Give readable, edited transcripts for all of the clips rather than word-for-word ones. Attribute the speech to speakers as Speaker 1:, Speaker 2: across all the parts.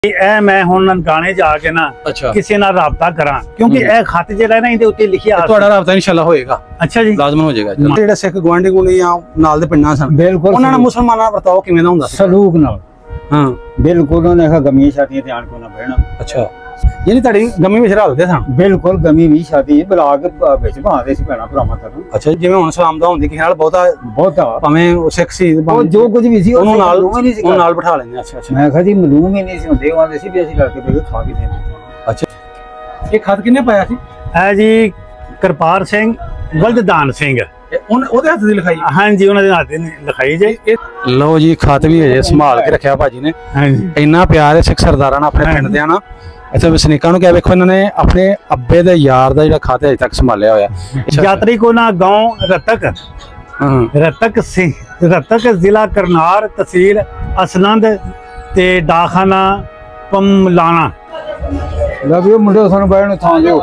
Speaker 1: मैं हुण गाने जाके ना किसी नाल राबता करा क्योंकि ए खत जेड़ा ना इहदे उत्ते लिखिया
Speaker 2: ਤੁਹਾਡਾ ਰਾਬਤਾ इंशाल्लाह होएगा। अच्छा जी लाजमन हो जाएगा। ਜਿਹੜੇ ਸਿੱਖ ਗਵਾਂਢੀ ਗੁਣੀ ਆ ਨਾਲ ਦੇ ਪਿੰਡਾਂ ਸਨ
Speaker 1: ਬਿਲਕੁਲ
Speaker 2: ਉਹਨਾਂ ਨਾਲ ਮੁਸਲਮਾਨਾਂ ਦਾ ਵਰਤਾਓ ਕਿਵੇਂ ਦਾ ਹੁੰਦਾ ਸੀ?
Speaker 1: ਸਲੂਕ ਨਾਲ
Speaker 2: ਹਾਂ
Speaker 1: ਬਿਲਕੁਲ ਉਹਨੇ ਕਿਹਾ ਗਮੀ ਸ਼ਾਦੀਆਂ ਤੇ ਆਣ ਕੇ ਨਾ ਬਹਿਣਾ।
Speaker 2: ਅੱਛਾ ਯਾਨੀ ਤੁਹਾਡੀ ਗਮੀ ਵਿੱਚ ਰਲਦੇ ਸਨ?
Speaker 1: ਬਿਲਕੁਲ ਗਮੀ ਵੀ ਸ਼ਾਦੀ ਬੁਲਾ ਕੇ ਵਿੱਚ ਬਾਂਦੇ ਸੀ ਭੈਣਾ ਭਰਾਵਾਂ ਤੱਕ।
Speaker 2: ਅੱਛਾ ਜਿਵੇਂ ਹੁਣ ਸਲਾਮ ਦਾ ਹੁੰਦੀ ਕਿਸੇ ਨਾਲ ਬਹੁਤਾ ਭਾਵੇਂ ਸਿੱਖ ਸੀ
Speaker 1: ਜੋ ਕੁਝ ਵੀ ਸੀ
Speaker 2: ਉਹਨੂੰ ਨਾਲ ਬਿਠਾ ਲੈਂਦੇ। ਅੱਛਾ ਅੱਛਾ ਮੈਂ
Speaker 1: ਕਿਹਾ ਜੀ ਮਲੂਮ ਹੀ ਨਹੀਂ ਸੀ ਹੁੰਦੇ ਆਂਦੇ ਸੀ ਵੀ ਅਸੀਂ ਲੜ ਕੇ ਬਹਿ ਕੇ ਖਾ ਵੀ ਲੈਂਦੇ।
Speaker 2: ਅੱਛਾ ਇਹ ਖਤ ਕਿੰਨੇ ਪਾਇਆ ਸੀ?
Speaker 1: ਹੈ ਜੀ ਕਿਰਪਾਲ ਸਿੰਘ ਬਲਦਦਾਨ ਸਿੰਘ
Speaker 2: ਉਹਦੇ ਹੱਥ ਦੀ ਲਿਖਾਈ?
Speaker 1: ਹਾਂਜੀ ਉਹਨਾਂ ਦੇ ਹੱਥ ਦੀ ਲਿਖਾਈ ਜੇ।
Speaker 2: ਲਓ ਜੀ ਖਤ ਵੀ ਹੈ ਸੰਭਾਲ ਕੇ ਰੱਖਿਆ ਭਾਜੀ ਨੇ।
Speaker 1: ਹਾਂਜੀ
Speaker 2: ਇੰਨਾ ਪਿਆਰ ਹੈ ਸਿੱਖ ਸਰਦਾਰਾਂ ਨਾਲ ਆਪਣੇ ਪਿੰਡ ਦੇ ਨਾ। ਇੱਥੇ ਵਸਨੀਕਾਂ ਨੂੰ ਕਿਹਾ ਵੇਖੋ ਇਹਨਾਂ ਨੇ ਆਪਣੇ ਅੱਬੇ ਦੇ ਯਾਰ ਦਾ ਜਿਹੜਾ ਖਾਤਾ ਅਜੇ ਤੱਕ ਸੰਭਾਲਿਆ ਹੋਇਆ।
Speaker 1: यात्री को ना गांव रतक जिला करनाल तहसील असनंद ते डाखाना पमलाना। लगियो मुंडे सानू बैठण थां दिओ।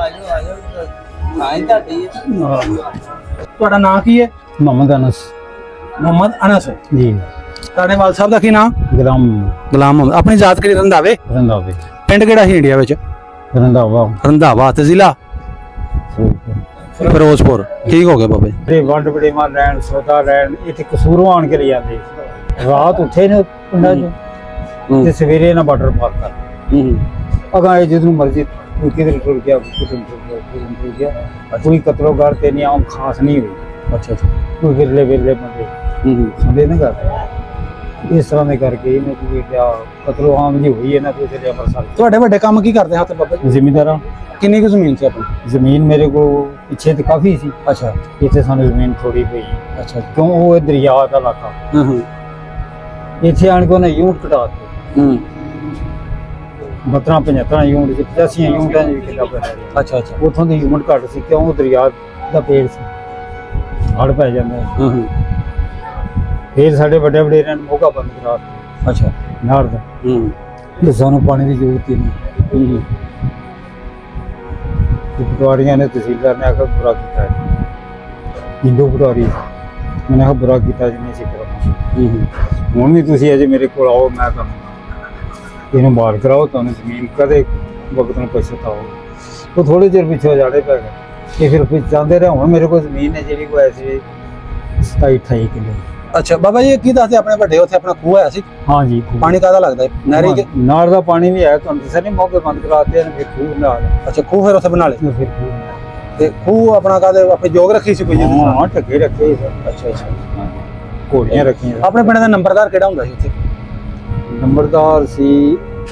Speaker 2: ਤੁਹਾਡਾ ਨਾਮ ਕੀ ਹੈ?
Speaker 1: मोहम्मद अनस।
Speaker 2: मोहम्मद अनस
Speaker 1: जी।
Speaker 2: ਤੁਹਾਡੇ ਵਾਲ ਸਾਹਿਬ ਦਾ ਕੀ ਨਾਮ?
Speaker 1: गुलाम।
Speaker 2: ਆਪਣੀ ਜ਼ਾਤ ਕਿਹੜੀ? ਰੰਧਾਵੇ। ਪਿੰਡ ਕਿਹੜਾ ਸੀ ਇੰਡੀਆ ਵਿੱਚ? ਰੰਧਾਵਾ ਤੇ ਜ਼ਿਲ੍ਹਾ ਫਿਰੋਜ਼ਪੁਰ। ਠੀਕ ਹੋ ਗਿਆ ਬਾਬਾ ਜੀ।
Speaker 1: ਵੰਡ ਬੜੇ ਮਾਰ ਲੈਣ ਸੌਦਾ ਲੈਣ ਇੱਥੇ ਕਸੂਰੋਂ ਆਣ ਕੇ ਲੈ ਜਾਂਦੇ। ਰਾਤ ਉੱਥੇ ਨੇ ਪਿੰਡਾਂ 'ਚ ਤੇ ਸਵੇਰੇ ਨਾ ਬਾਰਡਰ ਪਾਰ ਕਰ ਅਗਾ ਜਦੋਂ ਮਰਜ਼ੀ ਕਿਧਰ ਟੁਰ ਗਿਆ ਕੋਈ ਕਤਲੋਗਾਰ ਤੇ ਨਹੀਂ ਆਮ ਖਾਸ ਨਹੀਂ ਹੋਈ।
Speaker 2: ਅੱਛਾ ਅੱਛਾ
Speaker 1: ਕੋਈ ਵਿਰਲੇ ਬੰਦੇ ਸੁਣਦੇ ਨਾ ਕਰਦੇ ਇਸ ਤਰ੍ਹਾਂ ਦੇ ਕਰਕੇ ਇਹਨੇ ਕੋਈ ਕਤਲੋ ਆਮ ਜੀ ਹੋਈ ਇਹਨਾਂ ਤੋਂ ਚਲੇ ਅੰਮ੍ਰਿਤਸਰ।
Speaker 2: ਤੁਹਾਡੇ ਵੱਡੇ ਕੰਮ ਕੀ ਕਰਦੇ ਹੱਥ ਬਾਬਾ ਜੀ?
Speaker 1: ਜ਼ਿਮੀਂਦਾਰਾਂ।
Speaker 2: ਕਿੰਨੀ ਕੁ ਜ਼ਮੀਨ ਸੀ ਆਪਣੀ?
Speaker 1: ਜ਼ਮੀਨ ਮੇਰੇ ਕੋਲ ਪਿੱਛੇ ਤੇ ਕਾਫੀ ਸੀ।
Speaker 2: ਅੱਛਾ
Speaker 1: ਇੱਥੇ ਸਾਨੂੰ ਜ਼ਮੀਨ ਥੋੜੀ ਪਈ।
Speaker 2: ਅੱਛਾ
Speaker 1: ਕਿਉਂ ਉਹ ਦਰਿਆ ਦਾ ਇਲਾਕਾ। ਇੱਥੇ ਆਣ ਕੇ ਉਹਨੇ ਯੂਨਿਟ ਕਟਾ ਦਿੱਤੇ। 72 75 ਯੂਨਿਟ 85 ਯੂਨਿਟਾਂ ਦੀ ਕਿੱਲਾ ਪਿਆ।
Speaker 2: ਅੱਛਾ ਅੱਛਾ
Speaker 1: ਉੱਥੋਂ ਦੀ ਯੂਨਿਟ ਘੱਟ ਸੀ ਕਿਉਂ ਦਰਿਆ ਦਾ ਪੇੜ ਸੀ ਹੜ ਪੈ ਜਾਂਦਾ। ਫਿਰ ਸਾਡੇ ਵੱਡੇ ਵਡੇਰਿਆਂ ਨੇ ਮੋਗਾ ਬੰਦ ਕਰਾ ਦਿੱਤਾ।
Speaker 2: ਅੱਛਾ
Speaker 1: ਨਹਿਰ ਦਾ। ਤੇ ਸਾਨੂੰ ਪਾਣੀ ਦੀ ਜ਼ਰੂਰਤ ਹੀ ਨਹੀਂ। ਪਟਵਾਰੀਆਂ ਨੇ ਤਹਿਸੀਲਦਾਰ ਨੇ ਆਖਿਆ ਬੁਰਾ ਕੀਤਾ ਹੈ। ਹਿੰਦੂ ਪਟਵਾਰੀ ਮੈਨੇ ਆਖਿਆ ਬੁਰਾ ਕੀਤਾ ਜਿਵੇਂ ਅਸੀਂ ਕਰਾਂਗੇ। ਹੁਣ ਵੀ ਤੁਸੀਂ ਅਜੇ ਮੇਰੇ ਕੋਲ ਆਓ ਮੈਂ ਤੁਹਾਨੂੰ ਇਹਨੂੰ ਮਾਰ ਕਰਾਓ ਤੁਹਾਨੂੰ ਜ਼ਮੀਨ ਕਦੇ ਵਕਤ ਨੂੰ ਪਛਤਾਓ। ਉਹ ਥੋੜੇ ਚਿਰ ਪਿੱਛੇ ਜਾੜੇ ਪੈ ਗਏ ਇਹ ਫਿਰ ਜਾਂਦੇ ਰਹੇ। ਹੁਣ ਮੇਰੇ ਕੋਲ ਜ਼ਮੀਨ ਹੈ ਜਿਹੜੀ ਉਹ ਐਸੀ 27 28 ਕਿੱਲੇ। ਅੱਛਾ ਬਾਬਾ ਜੀ ਕੀ ਦੱਸਦੇ ਆਪਣੇ ਵੱਡੇ ਉੱਥੇ ਆਪਣਾ ਖੂਹ ਹੈ ਸੀ? ਹਾਂ ਜੀ। ਪਾਣੀ ਕਾਹਦਾ ਲੱਗਦਾ ਹੈ? ਨਹਿਰੀ ਨਾੜ ਦਾ ਪਾਣੀ ਵੀ ਹੈ ਤੁਹਾਨੂੰ ਦੱਸਿਆ ਨਹੀਂ ਮੌਕੇ ਬੰਦ ਕਰਾਤੇ ਨੇ ਫਿਰ ਖੂਹ ਨਾਲ।
Speaker 2: ਅੱਛਾ ਖੂਹ ਫਿਰ ਉੱਥੇ ਬਣਾ ਲਏ?
Speaker 1: ਫਿਰ ਖੂਹ
Speaker 2: ਤੇ ਖੂਹ ਆਪਣਾ ਕਾਹਦੇ ਆਪਣੇ ਜੋਗ ਰੱਖੀ ਸੀ ਕੋਈ?
Speaker 1: ਹਾਂ ਢੱਕੇ ਰੱਖੇ।
Speaker 2: ਅੱਛਾ ਅੱਛਾ
Speaker 1: ਘੋੜੀਆਂ ਰੱਖੀਆਂ।
Speaker 2: ਆਪਣੇ ਪਿੰਡ ਦਾ ਨੰਬਰਦਾਰ ਕਿਹੜਾ ਹੁੰਦਾ ਸੀ ਉੱਥੇ?
Speaker 1: ਨੰਬਰਦਾਰ ਸੀ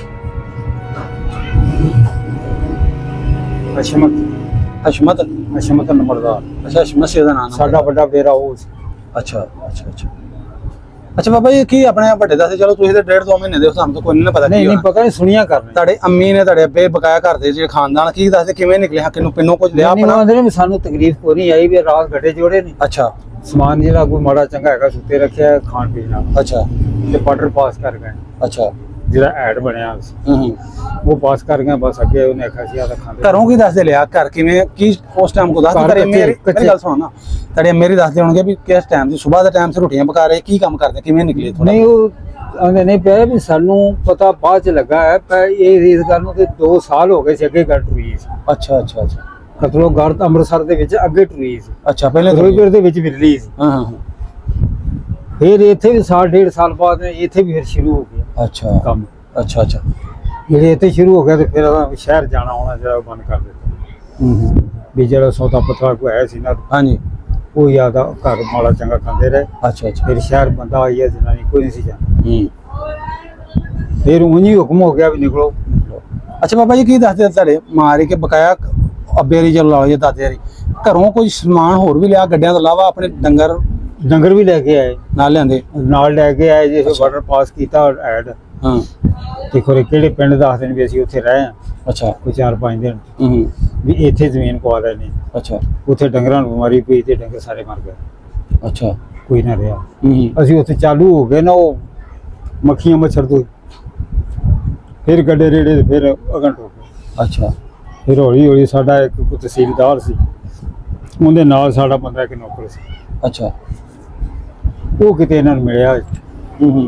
Speaker 1: ਹਸ਼ਮਤ ਨੰਬਰਦਾਰ।
Speaker 2: ਅੱਛਾ ਹਸ਼ਮਤ ਸੀ ਉਹਦਾ ਨਾਮ?
Speaker 1: ਸਾਡਾ ਵੱਡਾ ਬੇਰਾ ਉਹ ਸੀ।
Speaker 2: ਅੱਛਾ ਅੱਛਾ ਅੱਛਾ ਅੱਛਾ ਬਾਬਾ ਜੀ ਕੀ ਆਪਣੇ ਵੱਡੇ ਦੱਸੇ ਚਲੋ ਤੁਸੀਂ ਤੇ 1.5 2 ਮਹੀਨੇ ਦੇ ਸਾਨੂੰ ਤਾਂ ਕੋਈ ਨਹੀਂ ਪਤਾ।
Speaker 1: ਨਹੀਂ ਪਤਾ ਨਹੀਂ ਸੁਣੀਆਂ ਕਰਨੇ।
Speaker 2: ਤੁਹਾਡੇ ਅੰਮੀ ਨੇ ਤੁਹਾਡੇ ਅੱਬੇ ਬਕਾਇਆ ਕਰਦੇ ਜਿਹੜੇ ਖਾਨਦਾਨ ਕੀ ਦੱਸਦੇ ਕਿਵੇਂ ਨਿਕਲੇ ਕਿਨੂੰ ਪਿੰਨੋਂ ਕੁਝ ਲਿਆ
Speaker 1: ਆਪਣਾ? ਸਾਨੂੰ ਤਕਲੀਫ ਕੋਈ ਨਹੀਂ ਆਈ ਵੀ ਰਾਤ ਗੱਡੇ ਜੋੜੇ ਨਹੀਂ।
Speaker 2: ਅੱਛਾ
Speaker 1: ਸਮਾਨ ਜਿਹੜਾ ਕੋਈ ਮਾੜਾ ਚੰਗਾ ਹੈਗਾ ਸੁੱਤੇ ਰੱਖਿਆ ਖਾਣ ਪੀਣ ਨਾਲ।
Speaker 2: ਅੱਛਾ
Speaker 1: ਤੇ ਬਾਰਡਰ ਪਾਸ ਕਰ ਗਏ।
Speaker 2: ਅੱਛਾ ਜਿਹੜਾ
Speaker 1: ਐਡ ਬਣਿਆ ਉਹ ਪਾਸ ਕਰ ਗਏ ਬਸ ਅੱਗੇ ਉਹਨੇ ਆਖਿਆ ਸੀ ਆ ਤਾਂ ਖਾਂਦੇ।
Speaker 2: ਘਰੋਂ ਕੀ ਦੱਸਦੇ ਲਿਆ ਘਰ ਕਿਵੇਂ ਕੀ ਉਸ ਟਾਈਮ ਕੋ ਦੱਸ ਘਰੇ ਮੇਰੀ ਗੱਲ ਸੁਣੋ ਨਾ ਤੁਹਾਡੇ ਮੇਰੀ ਦੱਸਦੇ ਹੋਣਗੇ ਵੀ ਕਿਸ ਟਾਈਮ ਦੀ ਸਵੇਰ ਦਾ ਟਾਈਮ ਸੇ ਰੋਟੀਆਂ ਪਕਾ ਰਹੇ ਕੀ ਕੰਮ ਕਰਦੇ ਕਿਵੇਂ ਨਿਕਲੇ?
Speaker 1: ਨਹੀਂ ਉਹ ਆਂਦੇ ਨਹੀਂ ਪਿਆ ਵੀ ਸਾਨੂੰ ਪਤਾ ਬਾਅਦ ਚ ਲੱਗਾ ਹੈ ਪਰ ਇਹ ਇਸ ਗੱਲ ਨੂੰ ਤੇ 2 ਸਾਲ ਹੋ ਗਏ ਸੀ ਅੱਗੇ ਗੱਲ ਟੁਰੀ ਸੀ।
Speaker 2: ਅੱਛਾ ਅੱਛਾ ਅੱਛਾ
Speaker 1: ਕਤਲੋਗਾਰ ਅੰਮ੍ਰਿਤਸਰ ਦੇ ਵਿੱਚ ਅੱਗੇ ਟੁਰੀ ਸੀ।
Speaker 2: ਅੱਛਾ ਪਹਿਲੇ
Speaker 1: ਫਿਰੋਜ਼ਪੁਰ ਦੇ ਵਿੱਚ ਵਿਰਲੀ ਸੀ।
Speaker 2: ਹਾਂ
Speaker 1: ਫਿਰ ਇੱਥੇ ਵੀ ਸਾਲ 1.5 ਸਾਲ ਬਾਅਦ ਇੱਥੇ ਵੀ ਫਿਰ ਸ਼ੁਰੂ ਹੋ ਗਿਆ।
Speaker 2: ਅੱਛਾ
Speaker 1: ਕੰਮ।
Speaker 2: ਅੱਛਾ ਅੱਛਾ
Speaker 1: ਜਿਹੜੇ ਇੱਥੇ ਸ਼ੁਰੂ ਹੋ ਗਿਆ ਤੇ ਫਿਰ ਸ਼ਹਿਰ ਜਾਣਾ ਆਉਣਾ ਜਿਹੜਾ ਬੰਦ ਕਰ ਦਿੱਤਾ। ਵੀ ਜਿਹੜਾ ਸੌਦਾ ਪੱਤਰਾ ਕੋਈ ਹੈ ਸੀ ਨਾ
Speaker 2: ਹਾਂਜੀ
Speaker 1: ਉਹ ਯਾਦ ਘਰ ਮਾੜਾ ਚੰਗਾ ਖਾਂਦੇ ਰਹੇ।
Speaker 2: ਅੱਛਾ ਅੱਛਾ
Speaker 1: ਫਿਰ ਸ਼ਹਿਰ ਬੰਦਾ ਆਈ ਹੈ ਜਨਾਨੀ ਕੋਈ ਨਹੀਂ ਸੀ ਜਾਂਦਾ। ਫਿਰ ਉਂਝ ਹੀ ਹੁਕਮ ਹੋ ਗਿਆ ਵੀ ਨਿਕਲੋ।
Speaker 2: ਅੱਛਾ ਬਾਬਾ ਜੀ ਕੀ ਦੱਸਦੇ ਤੁਹਾਡੇ ਮਾਰੇ ਕੇ ਬਕਾਇਆ ਅੱਬੇ ਰੀ ਚਲੋ ਲਾਓ ਜੀ ਦਾਦੇ ਰੀ ਘਰੋਂ ਕੋਈ ਸਮਾਨ ਹੋਰ ਵੀ ਲਿਆ ਗੱਡਿਆਂ ਤੋਂ ਇਲਾਵਾ ਆਪਣੇ
Speaker 1: ਡੰਗਰ ਵੀ ਲੈ ਕੇ ਆਏ ਨਾਲ
Speaker 2: ਲਿਆਂਦੇ
Speaker 1: ਨਾਲ ਲੈ ਕੇ ਆਏ ਜੇ ਬਾਰਡਰ ਪਾਸ ਕੀਤਾ ਐਡ।
Speaker 2: ਹਾਂ
Speaker 1: ਦੇਖੋ ਕਿਹੜੇ ਪਿੰਡ ਦੱਸਦੇ ਨੇ ਵੀ ਅਸੀਂ ਉੱਥੇ ਰਹੇ ਹਾਂ।
Speaker 2: ਅੱਛਾ
Speaker 1: ਕੋਈ 4-5 ਦਿਨ ਵੀ ਇੱਥੇ ਜ਼ਮੀਨ ਪਵਾ ਰਹੇ ਨੇ।
Speaker 2: ਅੱਛਾ ਉੱਥੇ
Speaker 1: ਡੰਗਰਾਂ ਨੂੰ ਬਿਮਾਰੀ ਪਈ ਤੇ ਡੰਗਰ ਸਾਰੇ ਮਰ ਗਏ।
Speaker 2: ਅੱਛਾ
Speaker 1: ਕੋਈ ਨਾ ਰਿਹਾ। ਅਸੀਂ ਉੱਥੇ ਚਾਲੂ ਹੋ ਗਏ ਨਾ ਉਹ ਮੱਖੀਆਂ ਮੱਛਰ ਤੋਂ ਫਿਰ ਗੱਡੇ ਰੇੜੇ ਫਿਰ ਅਗੰਟ ਹੋ ਗਏ।
Speaker 2: ਅੱਛਾ
Speaker 1: ਫਿਰ ਹੌਲੀ ਹੌਲੀ ਸਾਡਾ ਇੱਕ ਤਹਿਸੀਲਦਾਰ ਸੀ ਉਹਦੇ ਨਾਲ ਸਾਡਾ ਬੰਦਾ ਇੱਕ ਨੌਕਰ ਸੀ।
Speaker 2: ਅੱਛਾ
Speaker 1: ਉਹ ਕਿਤੇ ਇਹਨਾਂ ਨੂੰ ਮਿਲਿਆ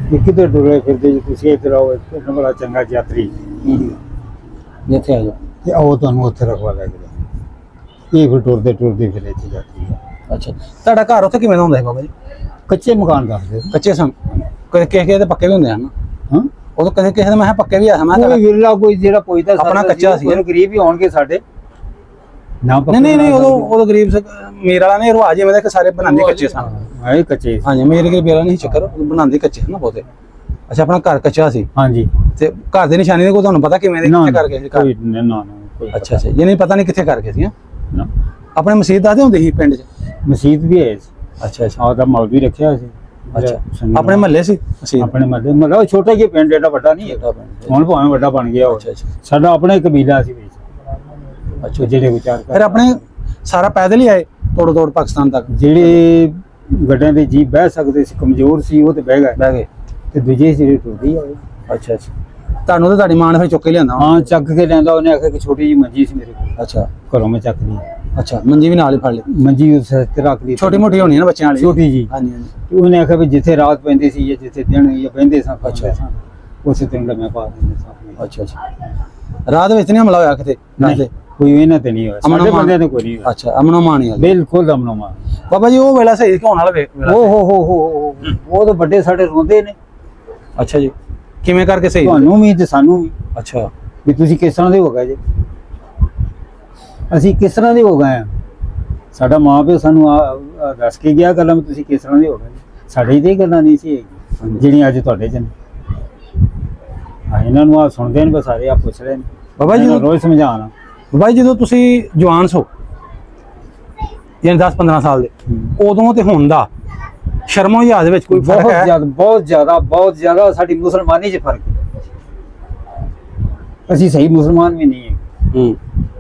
Speaker 1: ਕਿ ਕਿਤੇ ਟੁਰੇ ਫਿਰਦੇ ਜੀ ਤੁਸੀਂ ਇੱਧਰ ਆਓ, ਇੱਕ ਬੜਾ ਚੰਗਾ ਯਾਤਰੀ
Speaker 2: ਜਿੱਥੇ ਆ ਜਾਓ
Speaker 1: ਤੇ ਆਓ ਤੁਹਾਨੂੰ ਉੱਥੇ ਰਖਵਾ ਲੈ ਕੇ ਇਹ ਫਿਰ ਟੁਰਦੇ ਟੁਰਦੇ ਫਿਰ ਇੱਥੇ ਯਾਤਰੀ ਆ।
Speaker 2: ਅੱਛਾ, ਤੁਹਾਡਾ ਘਰ ਉੱਥੇ ਕਿਵੇਂ ਦਾ ਹੁੰਦਾ ਹੈ ਬਾਬਾ ਜੀ?
Speaker 1: ਕੱਚੇ ਮਕਾਨ ਦੱਸਦੇ
Speaker 2: ਕੱਚੇ ਸਨ, ਕਿਸੇ ਦੇ ਪੱਕੇ ਵੀ ਹੁੰਦੇ ਹਨ।
Speaker 1: ਹਾਂ
Speaker 2: ਉਦੋਂ ਕਿਸੇ ਦੇ ਮੈਂ ਕਿਹਾ ਪੱਕੇ ਵੀ ਆ। ਮੈਂ
Speaker 1: ਕੋਈ ਵਿਰਲਾ ਕੋਈ ਜਿਹੜਾ ਪੁੱਛਦਾ
Speaker 2: ਆਪਣਾ ਕੱਚਾ ਸੀ,
Speaker 1: ਗਰੀਬ ਹੀ ਹੋਣਗੇ ਸਾਡੇ ਨਾ।
Speaker 2: ਨਹੀਂ ਉਦੋਂ ਗਰੀਬ ਮੇਰ ਵਾਲਾ ਨੇ ਰਿਵਾਜ ਐਵੇਂ ਦਾ ਕਿ ਸਾਰੇ ਬਣਾਉਂਦੇ ਕੱਚੇ ਸਨ।
Speaker 1: ਇਹ ਕੱਚੇ
Speaker 2: ਹਾਂਜੀ, ਮੇਰੇ ਗਰੀਬ ਵਾਲਾ ਨਹੀਂ ਚੱਕਰ, ਬਣਾਉਂਦੇ ਕੱਚੇ ਹਨ ਨਾ ਬਹੁਤੇ। ਅੱਛਾ, ਆਪਣਾ ਘਰ ਕੱਚਾ ਸੀ।
Speaker 1: ਹਾਂਜੀ,
Speaker 2: ਤੇ ਘਰ ਦੀ ਨਿਸ਼ਾਨੀ ਦੇ ਕੋਈ ਤੁਹਾਨੂੰ ਪਤਾ ਕਿਵੇਂ ਦੇ ਕਿੱਥੇ ਕਰਕੇ ਸੀ ਘਰ?
Speaker 1: ਨਾ
Speaker 2: ਅੱਛਾ ਅੱਛਾ, ਇਹ ਨਹੀਂ ਪਤਾ ਨਹੀਂ ਕਿੱਥੇ ਕਰਕੇ ਸੀ।
Speaker 1: ਨਾ
Speaker 2: ਆਪਣੇ ਮਸਜਿਦ ਦੱਸਦੇ ਹੁੰਦੇ ਸੀ ਪਿੰਡ 'ਚ?
Speaker 1: ਮਸਜਿਦ ਵੀ ਹੈ।
Speaker 2: ਅੱਛਾ ਅੱਛਾ,
Speaker 1: ਉਹਦਾ ਮੌਲਵੀ ਰੱਖਿਆ ਸੀ।
Speaker 2: ਅੱਛਾ, ਆਪਣੇ ਮਹੱਲੇ ਸੀ ਮਸਜਿਦ?
Speaker 1: ਆਪਣੇ ਮਹੱਲੇ, ਮਤਲਬ ਛੋਟਾ ਜਿਹਾ ਪਿੰਡ, ਏਡਾ ਵੱਡਾ ਨਹੀਂ ਹੈ ਹੁਣ, ਭਾਵੇਂ ਵੱਡਾ ਬਣ ਗਿਆ।
Speaker 2: ਅੱਛਾ ਅੱਛਾ,
Speaker 1: ਸਾਡਾ ਆਪਣਾ ਹੀ ਕਬੀਲਾ ਸੀ ਵਿੱਚ।
Speaker 2: ਅੱਛਾ,
Speaker 1: ਜਿਹੜੇ ਵਿਚਾਰ
Speaker 2: ਫਿਰ ਆਪਣੇ ਸਾਰਾ ਪੈਦਲ ਹੀ ਆਏ ਤੋੜ ਪਾਕਿਸਤਾਨ ਤੱਕ?
Speaker 1: ਜਿਹੜੇ ਗੱਡਿਆਂ ਦੇ ਜੀਪ ਬਹਿ ਸਕਦੇ ਸੀ, ਕਮਜ਼ੋਰ ਸੀ, ਉਹ ਤੇ ਬਹਿ ਗਏ ਤੇ ਦੂਜੇ ਜਿਹੜੇ ਟੁਰਦੀ ਆਏ।
Speaker 2: ਅੱਛਾ ਅੱਛਾ, ਤੁਹਾਨੂੰ ਤਾਂ ਤੁਹਾਡੀ ਮਾਂ ਨੇ ਫਿਰ ਚੁੱਕ ਕੇ ਲਿਆਂਦਾ?
Speaker 1: ਹਾਂ, ਚੱਕ ਕੇ ਲਿਆਂਦਾ ਉਹਨੇ। ਆਖਿਆ ਕਿ ਛੋਟੀ ਜਿਹੀ ਮੰਜੀ ਸੀ ਮੇਰੇ ਕੋਲ।
Speaker 2: ਅੱਛਾ,
Speaker 1: ਘਰੋਂ ਮੈਂ ਚੱਕ ਲਈ।
Speaker 2: ਅੱਛਾ, ਮੰਜੀ ਵੀ ਨਾਲ ਹੀ ਫੜ ਲਈ?
Speaker 1: ਮੰਜੀ ਉਸ ਤੇ ਰੱਖ ਲਈ,
Speaker 2: ਛੋਟੀ ਮੋਟੀ ਹੋਣੀ ਹੈ ਨਾ ਬੱਚਿਆਂ ਵਾਲੀ?
Speaker 1: ਛੋਟੀ ਜੀ।
Speaker 2: ਹਾਂਜੀ ਹਾਂਜੀ।
Speaker 1: ਤੇ ਉਹਨੇ ਆਖਿਆ ਵੀ ਜਿੱਥੇ ਰਾਤ ਪੈਂਦੀ ਸੀ ਜਾਂ ਜਿੱਥੇ ਦਿਨ ਜਾਂ ਬਹਿੰਦੇ ਸਾਂ, ਅੱਛਾ, ਉਸੇ ਦਿਨ ਮੈਂ ਪਾ ਦਿੰਦੇ ਸਾਂ।
Speaker 2: ਅੱਛਾ ਅੱਛਾ, ਰਾਤ ਵਿੱਚ ਨਹੀਂ ਹਮਲਾ ਹੋਇਆ ਕਿਤੇ?
Speaker 1: ਨਹੀਂ, ਕੋਈ ਇਹਨਾਂ ਤੇ ਨਹੀਂ ਹੋਇਆ, ਸਾਡੇ ਬੰਦਿਆਂ ਤੇ ਕੋਈ ਨਹੀਂ ਹੋਇਆ।
Speaker 2: ਅੱਛਾ, ਅਮਨੋ ਮਾਨ?
Speaker 1: ਬਿਲਕੁਲ ਅਮਨੋ ਮਾਨ।
Speaker 2: ਬਾਬਾ ਜੀ, ਉਹ ਵੇਲਾ ਸਹੀ ਹੋਣ ਵਾਲਾ ਵੇਲਾ?
Speaker 1: ਹੋ ਉਹ ਤਾਂ ਵੱਡੇ ਸਾਡੇ ਰੋਂਦੇ ਨੇ।
Speaker 2: ਅੱਛਾ ਜੀ, ਕਿਵੇਂ ਕਰਕੇ ਸਹੀ?
Speaker 1: ਤੁਹਾਨੂੰ ਵੀ ਤੇ ਸਾਨੂੰ ਵੀ।
Speaker 2: ਅੱਛਾ,
Speaker 1: ਵੀ ਤੁਸੀਂ ਕਿਸ ਤਰ੍ਹਾਂ ਦੇ ਹੋ ਗਏ ਜੀ? ਅਸੀਂ ਕਿਸ ਤਰ੍ਹਾਂ ਦੇ ਹੋ ਗਏ ਆ? ਸਾਡਾ ਮਾਂ ਪਿਓ ਸਾਨੂੰ ਦੱਸ ਕੇ ਗਿਆ ਗੱਲਾਂ, ਤੁਸੀਂ ਕਿਸ ਤਰ੍ਹਾਂ ਦੇ ਹੋ ਗਏ? ਸਾਡੇ ਤੇ ਇਹ ਗੱਲਾਂ ਨਹੀਂ ਸੀ ਜਿਹੜੀਆਂ ਅੱਜ ਤੁਹਾਡੇ ਚ ਨੇ। ਇਹਨਾਂ ਨੂੰ ਆ ਸੁਣਦੇ ਨੇ ਸਾਰੇ, ਆ ਪੁੱਛਦੇ ਨੇ।
Speaker 2: ਬਾਬਾ ਜੀ
Speaker 1: ਰੋਜ਼ ਸਮਝਾਉਣਾ।
Speaker 2: ਬਾਬਾ ਜੀ, ਜਦੋਂ ਤੁਸੀਂ ਜਵਾਨ ਸੋ, ਯਾਨੀ 10-15 ਸਾਲ ਦੇ, ਉਦੋਂ ਤੇ ਹੁਣ ਦਾ ਸ਼ਰਮੋ ਲਿਹਾਜ਼ ਦੇ ਵਿੱਚ ਕੋਈ ਫਰਕ ਹੈ? ਬਹੁਤ ਜ਼ਿਆਦਾ ਸਾਡੀ ਮੁਸਲਮਾਨੀ 'ਚ ਫਰਕ ਹੈ। ਅਸੀਂ ਸਹੀ ਮੁਸਲਮਾਨ ਵੀ ਨਹੀਂ ਹੈ।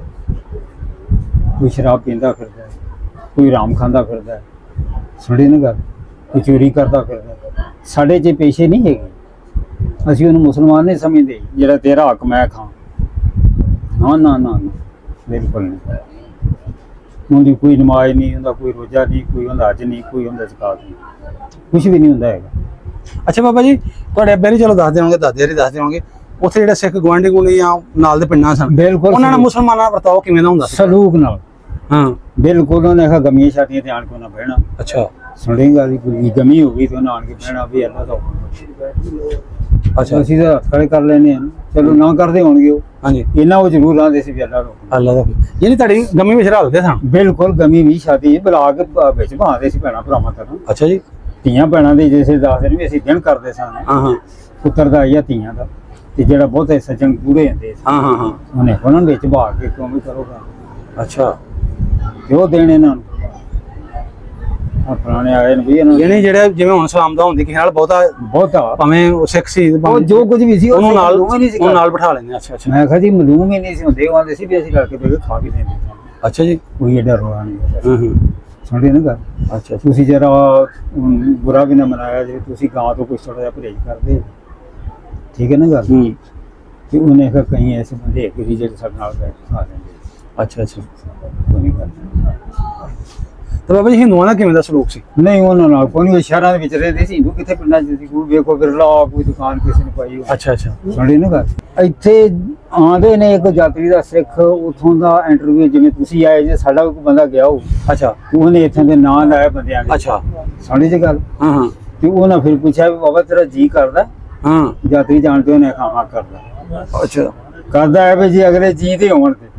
Speaker 2: ਕੋਈ ਸ਼ਰਾਬ ਪੀਂਦਾ ਫਿਰਦਾ ਹੈ, ਕੋਈ ਹਰਾਮ ਖਾਂਦਾ ਫਿਰਦਾ ਹੈ, ਸੁਣੀ ਨਾ ਗੱਲ, ਕੋਈ ਚੋਰੀ ਕਰਦਾ ਫਿਰਦਾ ਹੈ। ਸਾਡੇ 'ਚ ਪੇਸ਼ੇ ਨਹੀਂ ਹੈਗੇ। ਅਸੀਂ ਉਹਨੂੰ ਮੁਸਲਮਾਨ ਨਹੀਂ ਸਮਝਦੇ ਜਿਹੜਾ ਤੇਰਾ ਹੱਕ ਮੈਂ ਖਾਂ। ਨਾ ਬਿਲਕੁਲ ਨਹੀਂ। ਉਹਦੀ ਕੋਈ ਨਮਾਜ਼ ਨਹੀਂ ਹੁੰਦਾ, ਕੋਈ ਰੋਜ਼ਾ ਨਹੀਂ, ਕੋਈ ਹੁੰਦਾ ਹਜ ਨਹੀਂ, ਕੋਈ ਹੁੰਦਾ ਜ਼ਕਾਤ ਨਹੀਂ, ਕੁਛ ਵੀ ਨਹੀਂ ਹੁੰਦਾ ਹੈਗਾ। ਅੱਛਾ ਬਾਬਾ ਜੀ, ਤੁਹਾਡੇ ਅੱਬੇ ਨਹੀਂ ਚਲੋ ਦੱਸਦੇ ਹੋਣਗੇ, ਦਾਦੇ ਹਰੀ ਦੱਸਦੇ ਹੋਣਗੇ, ਉੱਥੇ ਜਿਹੜੇ ਸਿੱਖ ਗੁਆਂਢੀ ਗੁਆਂਢੀ ਜਾਂ ਨਾਲ ਦੇ ਪਿੰਡਾਂ ਸਨ,
Speaker 1: ਬਿਲਕੁਲ
Speaker 2: ਉਹਨਾਂ ਨਾਲ ਮੁਸਲਮਾਨਾਂ ਦਾ ਵਰਤਾਓ ਕਿਵੇਂ ਦਾ ਹੁੰਦਾ ਸੀ?
Speaker 1: ਸਲੂਕ ਨਾਲ।
Speaker 2: ਹਾਂ,
Speaker 1: ਬਿਲਕੁਲ। ਉਹਨੇ ਆਖਿਆ ਗਮੀਆਂ ਸ਼ਾਦੀਆਂ ਤੇ ਆਣ ਕੇ ਉਹਨਾਂ ਬਹਿਣਾ।
Speaker 2: ਅੱਛਾ,
Speaker 1: ਸੁਣੇਗਾ ਵੀ ਕੋਈ ਗਮੀ ਹੋ ਗਈ ਤੇ ਉਹਨਾਂ ਆਣ ਕੇ ਬਹਿਣਾ ਵੀ ਅੱਲਾ ਦਾ ਹੁਕਮ। ਅੱਛਾ, ਅਸੀਂ ਤਾਂ ਖੜੇ ਕਰ ਲੈਨੇ ਆ, ਚਲੋ ਨਾ ਕਰਦੇ ਹੋਣਗੇ ਉਹ।
Speaker 2: ਹਾਂਜੀ,
Speaker 1: ਇਹਨਾਂ ਉਹ ਜ਼ਰੂਰ ਆਂਦੇ ਸੀ ਵੀ ਅੱਲਾ ਦਾ ਹੁਕਮ।
Speaker 2: ਅੱਲਾ ਦਾ ਯਾਨੀ ਤੁਹਾਡੀ ਗਮੀ ਵਿੱਚ ਰਲਦੇ ਸਨ?
Speaker 1: ਬਿਲਕੁਲ, ਗਮੀ ਵੀ ਸ਼ਾਦੀ ਬੁਲਾ ਕੇ ਵਿੱਚ ਬਾਂਦੇ ਸੀ ਭੈਣਾਂ ਭਰਾਵਾਂ ਤਰ੍ਹਾਂ।
Speaker 2: ਅੱਛਾ ਜੀ,
Speaker 1: ਧੀਆਂ ਭੈਣਾਂ ਦੇ ਜੈਸੇ ਦੱਸਦੇ ਨੇ ਵੀ ਅਸੀਂ ਦਿਨ ਕਰਦੇ ਸਾਂ।
Speaker 2: ਹਾਂ,
Speaker 1: ਪੁੱਤਰ ਦਾ ਜਾਂ ਧੀਆਂ ਦਾ, ਤੇ ਜਿਹੜਾ ਬਹੁਤੇ ਸੱਜਣ ਪੂਰੇ ਹੁੰਦੇ ਸੀ,
Speaker 2: ਹਾਂ,
Speaker 1: ਉਹਨੇ ਉਹਨਾਂ ਵਿੱਚ ਬਹਾ ਕੇ ਕਿਉਂ ਵੀ ਕਰੋਗਾ।
Speaker 2: ਅੱਛਾ,
Speaker 1: ਤੇ ਉਹ ਦੇਣ ਇਹਨਾਂ ਨੂੰ ਪੁਰਾਣੇ ਆਏ ਨੇ ਵੀ ਇਹਨਾਂ
Speaker 2: ਯਾਨੀ ਜਿਹੜੇ ਜਿਵੇਂ ਹੁਣ ਸਲਾਮ ਦਾ ਹੁੰਦੀ ਕਿਸੇ ਨਾਲ
Speaker 1: ਬਹੁਤਾ
Speaker 2: ਭਾਵੇਂ ਉਹ ਸਿੱਖ ਸੀ,
Speaker 1: ਉਹ ਜੋ ਕੁਝ ਵੀ ਸੀ
Speaker 2: ਉਹਨੂੰ ਨਾਲ ਬਿਠਾ ਲੈਂਦੇ। ਅੱਛਾ ਅੱਛਾ,
Speaker 1: ਮੈਂ ਕਿਹਾ ਜੀ ਮਲੂਮ ਹੀ ਨਹੀਂ ਸੀ ਹੁੰਦੇ, ਉਹ ਆਂਦੇ ਸੀ ਵੀ ਅਸੀਂ ਲੜ ਕੇ ਬਹਿ ਕੇ ਖਾ ਵੀ ਲੈਂਦੇ ਸਾਂ।
Speaker 2: ਅੱਛਾ ਜੀ,
Speaker 1: ਕੋਈ ਏਡਾ ਰੋਣਾ ਨਹੀਂ।
Speaker 2: ਹਾਂ,
Speaker 1: ਸੁਣਦੇ ਨਾ ਗੱਲ।
Speaker 2: ਅੱਛਾ,
Speaker 1: ਤੁਸੀਂ ਜਰਾ ਬੁਰਾ ਵੀ ਨਾ ਮਨਾਇਆ ਜੇ, ਤੁਸੀਂ ਗਾਂ ਤੋਂ ਕੁਛ ਥੋੜਾ ਜਿਹਾ ਪਰਹੇਜ਼ ਕਰਦੇ, ਠੀਕ ਹੈ ਨਾ ਗੱਲ। ਤੇ ਉਹਨੇ ਕਿਹਾ ਕਈ ਐਸੇ ਬੰਦੇ ਹੈਗੇ ਸੀ ਜਿਹੜੇ ਸਾਡੇ ਨਾਲ ਬੈਠ ਕੇ ਖਾ ਲੈਂਦੇ।
Speaker 2: ਅੱਛਾ ਅੱਛਾ,
Speaker 1: ਕੋਈ ਨਹੀਂ ਗੱਲ।
Speaker 2: ਤੇ ਬਾਬਾ ਜੀ, ਹਿੰਦੂਆਂ ਦਾ ਕਿਵੇਂ ਦਾ ਸਲੂਕ ਸੀ?
Speaker 1: ਨਹੀਂ, ਉਹਨਾਂ ਨਾਲ ਕੋਈ ਨਹੀਂ। ਸ਼ਹਿਰਾਂ ਦੇ ਵਿੱਚ ਰਹਿੰਦੇ ਸੀ ਹਿੰਦੂ, ਕਿੱਥੇ ਪਿੰਡਾਂ 'ਚ ਸੀ। ਕੋਈ ਵੇਖੋ ਬਿਰਲਾ ਕੋਈ ਦੁਕਾਨ ਕਿਸੇ ਨੇ ਪਾਈ।
Speaker 2: ਅੱਛਾ ਅੱਛਾ,
Speaker 1: ਸੁਣੀ ਨਾ ਗੱਲ। ਇੱਥੇ ਆਉਂਦੇ ਨੇ ਇੱਕ ਯਾਤਰੀ ਦਾ ਸਿੱਖ, ਉੱਥੋਂ ਦਾ ਇੰਟਰਵਿਊ ਜਿਵੇਂ ਤੁਸੀਂ ਆਏ ਜੇ, ਸਾਡਾ ਕੋਈ ਬੰਦਾ ਗਿਆ ਹੋ।
Speaker 2: ਅੱਛਾ,
Speaker 1: ਉਹਨੇ ਇੱਥੇ ਦੇ ਨਾਂ ਲਾਇਆ ਬੰਦਿਆਂ ਦੇ।
Speaker 2: ਅੱਛਾ,
Speaker 1: ਸੁਣੀ ਜੀ ਗੱਲ।
Speaker 2: ਹਾਂ,
Speaker 1: ਤੇ ਉਹਨਾਂ ਫਿਰ ਪੁੱਛਿਆ ਵੀ ਬਾਬਾ ਤੇਰਾ ਜੀ ਕਰਦਾ?
Speaker 2: ਹਾਂ,
Speaker 1: ਯਾਤਰੀ ਜਾਣਦੇ ਉਹਨੇ ਖਾਣਾ ਕਰਦਾ।
Speaker 2: ਅੱਛਾ,
Speaker 1: ਕਰਦਾ ਹੈ ਵੀ ਜੀ ਅਗਲੇ ਜੀਂਦੇ ਹੋਣ ਤੇ,